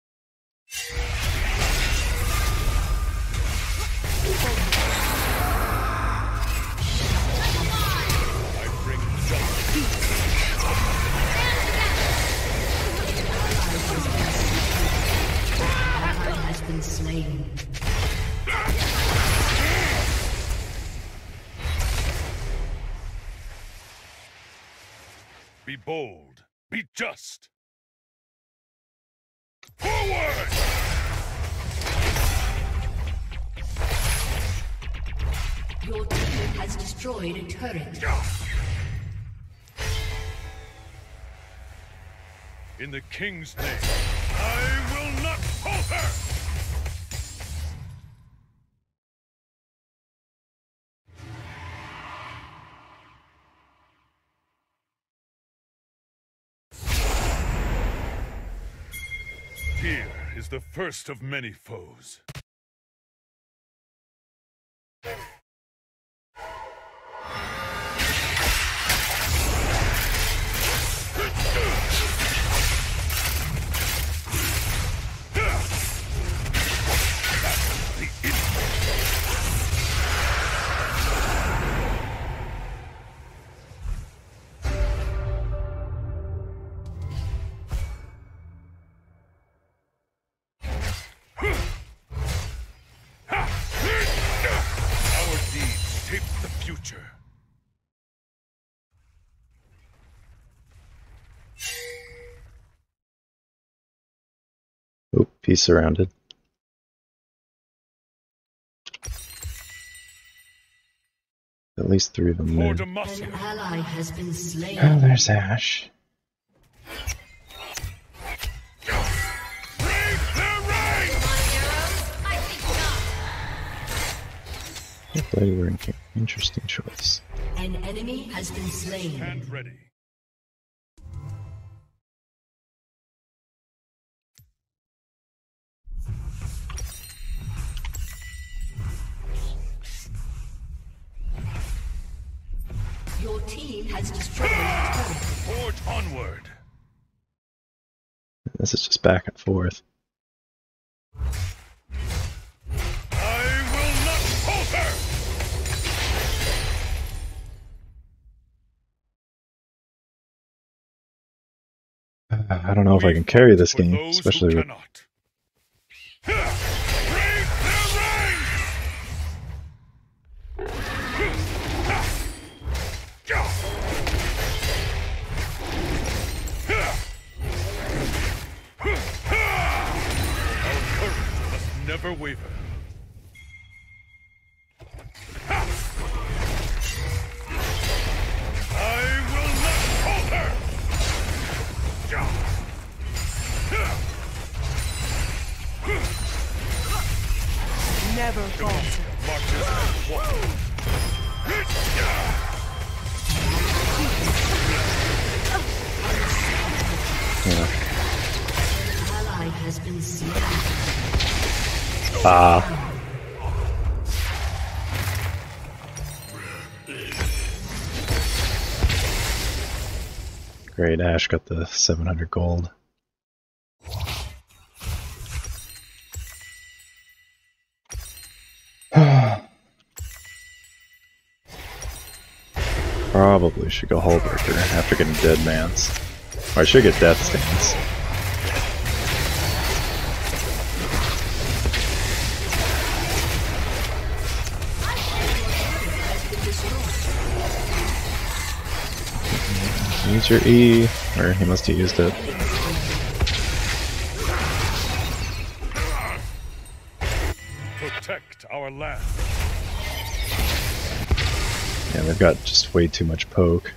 I bring justice. Ally has been slain. Be bold. Be just. Forward! Your team has destroyed a turret. In the king's name, I will not falter! Fear is the first of many foes. Oop, he's surrounded. At least three of them there. An ally has been slain. Oh, there's Ashe. Lady Wearing King. Interesting choice. An enemy has been slain. And ready. Your team has destroyed a turret. Forge onward. This is just back and forth. I will not falter. Uh, I don't know if I can carry this game, especially with... Never waver. I will not falter. Never falter. Marches as one. Yeah. Ally has been slain. Ah. Great, Ashe got the seven hundred gold. Probably should go Hullbreaker after getting Dead Man's. Or I should get Death Stance. Use your E, or he must have used it. Protect our land. Yeah, they've got just way too much poke.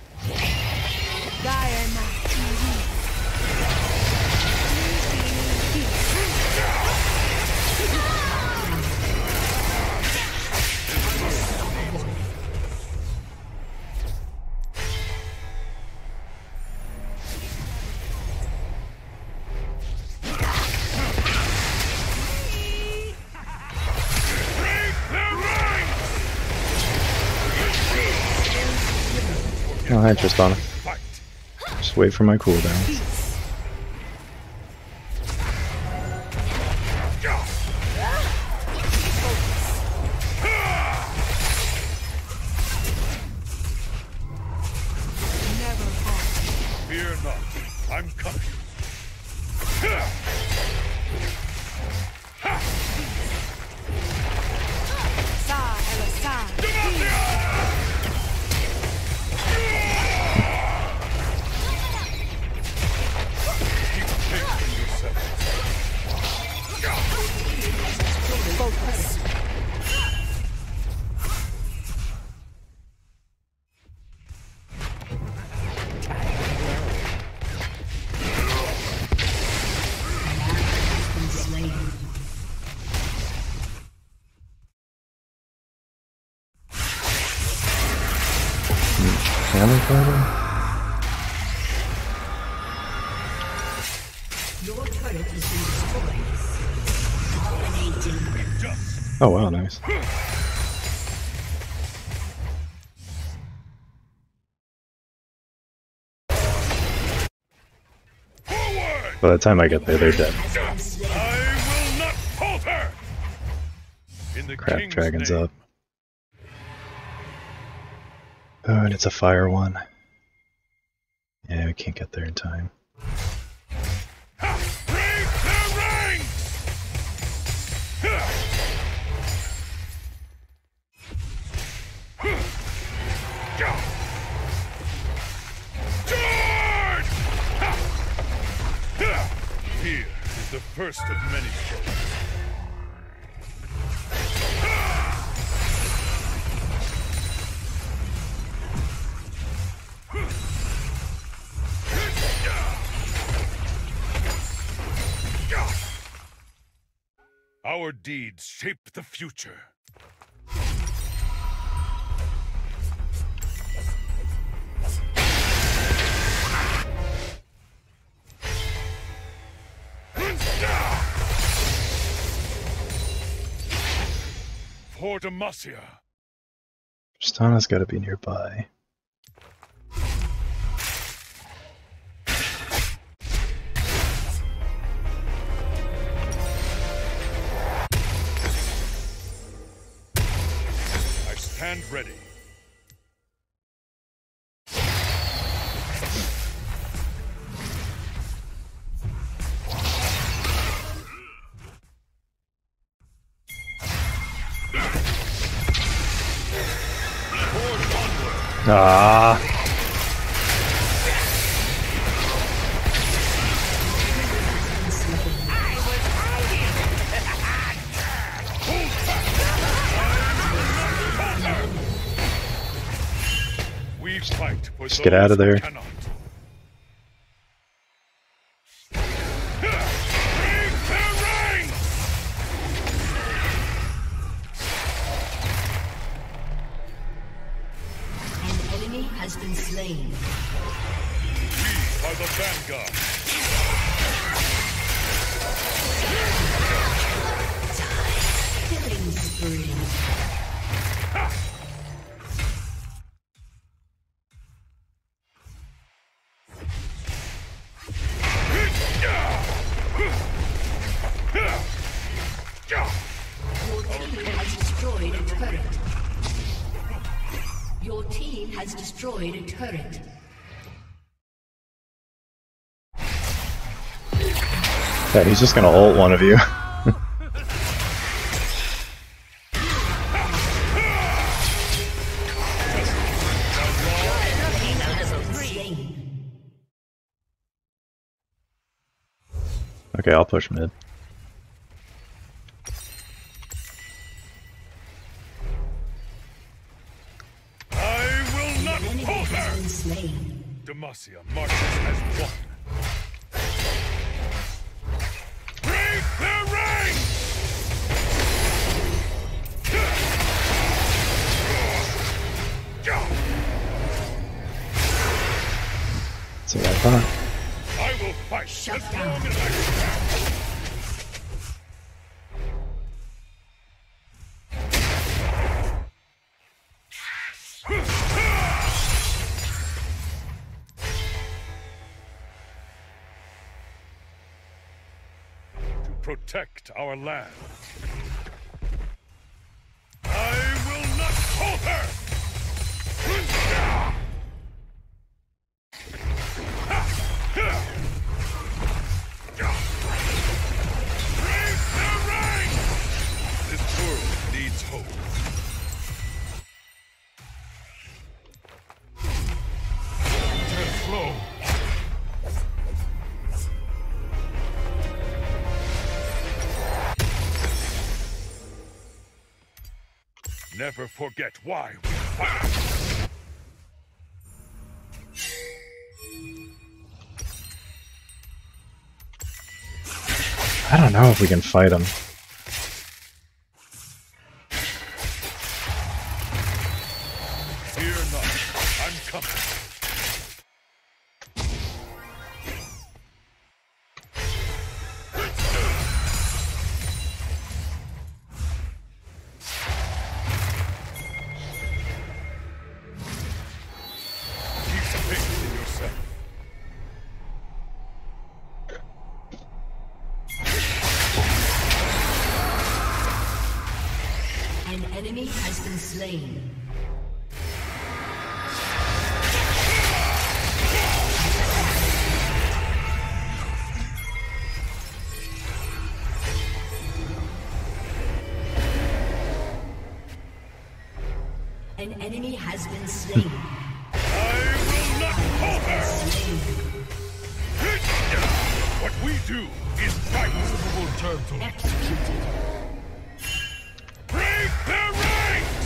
No interest on it. Just wait for my cooldowns. Fear not, I'm coming. Can we fight him? Your turret has been destroyed. Dominating. Oh wow, nice. By the time I get there, they're dead. I will not falter. In the Crap, King's dragon's name. up. Oh, and it's a fire one. Yeah, we can't get there in time. Ha! Break the ranks! Ha! Ha! Go! Charge! Ha! Ha! Here is the first of many foes. Our deeds shape the future. For Demacia. Tristana's gotta be nearby. Stand ready. Ah. We fight for Just get out of there. Cannot. Has been slain. We are the vanguard. Killing spree. Your team has destroyed a turret. Your team has destroyed a turret. Yeah, he's just gonna ult one of you. Okay, I'll push mid. Demacia marches as one. Break the ranks! That's what I thought. I will fight Shut as down. long as I protect our land. I will not falter! Break the ranks! This world needs hope. Turn slow. Never forget why we fight. I don't know if we can fight him. Fear not. I I'm coming. Keep some faith in yourself. An enemy has been slain. An enemy has been slain. I will not falter! What we do is right. Turtle. Executed. Break their ranks!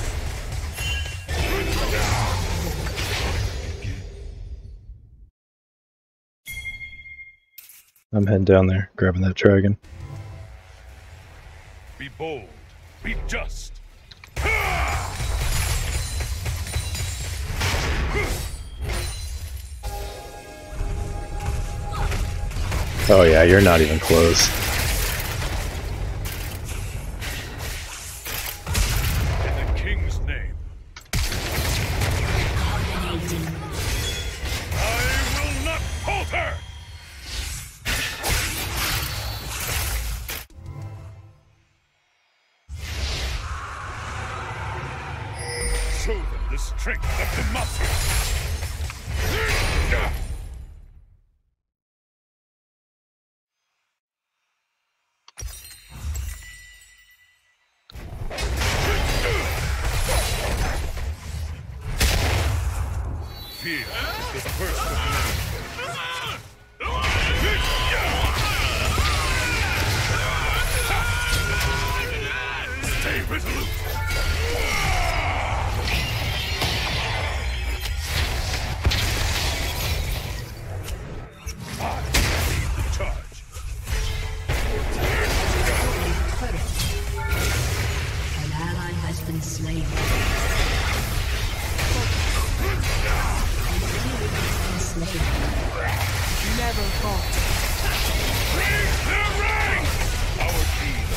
I'm heading down there, grabbing that dragon. Be bold. Be just. Oh yeah, you're not even close. In the king's name. I will not falter! Show them the strength of democracy! Fear is the first of Stay resolute! I lead the charge. An ally has been slain. Never fought. Raise their ranks! Our team.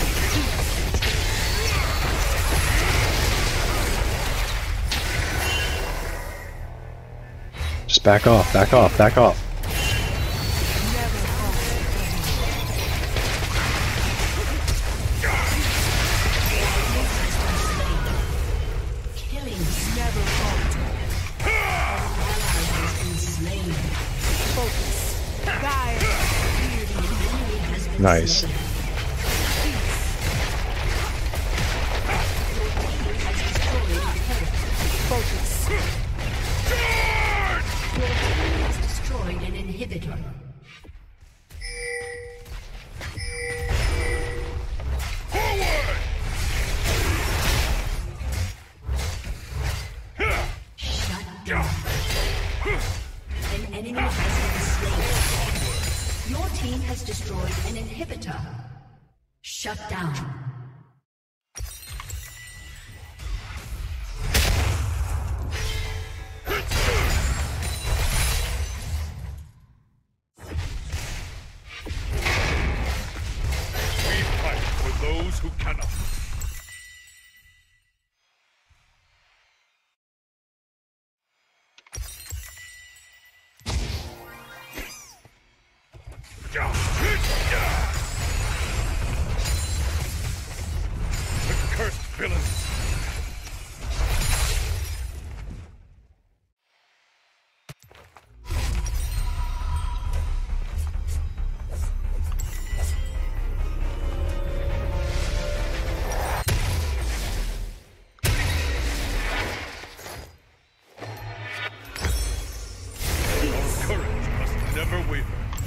Just back off, back off, back off. Never fought. Killing. Never fought. Slain. Focus. Guide. Nice. Focus. Your enemy has destroyed an inhibitor. Shut down. An enemy has been slain. Your team has destroyed an inhibitor. Shut down. We fight for those who cannot. The cursed villains. Our courage must never waver.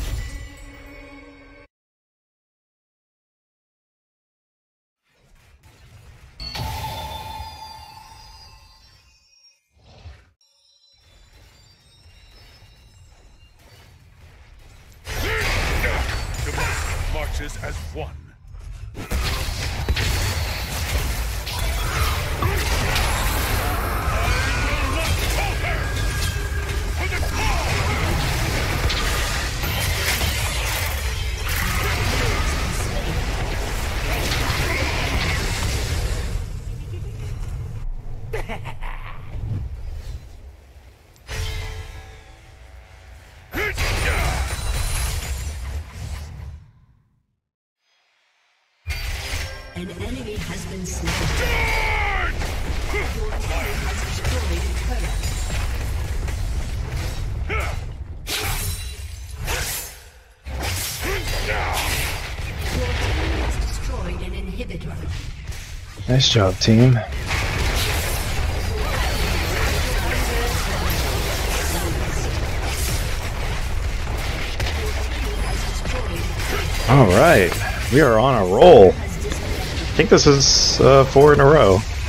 Democracy marches as one. I will not falter! An enemy has been slain. Your team has destroyed a turret. Your team has destroyed an inhibitor. Nice job, team. All right, we are on a roll. I think this is uh, four in a row.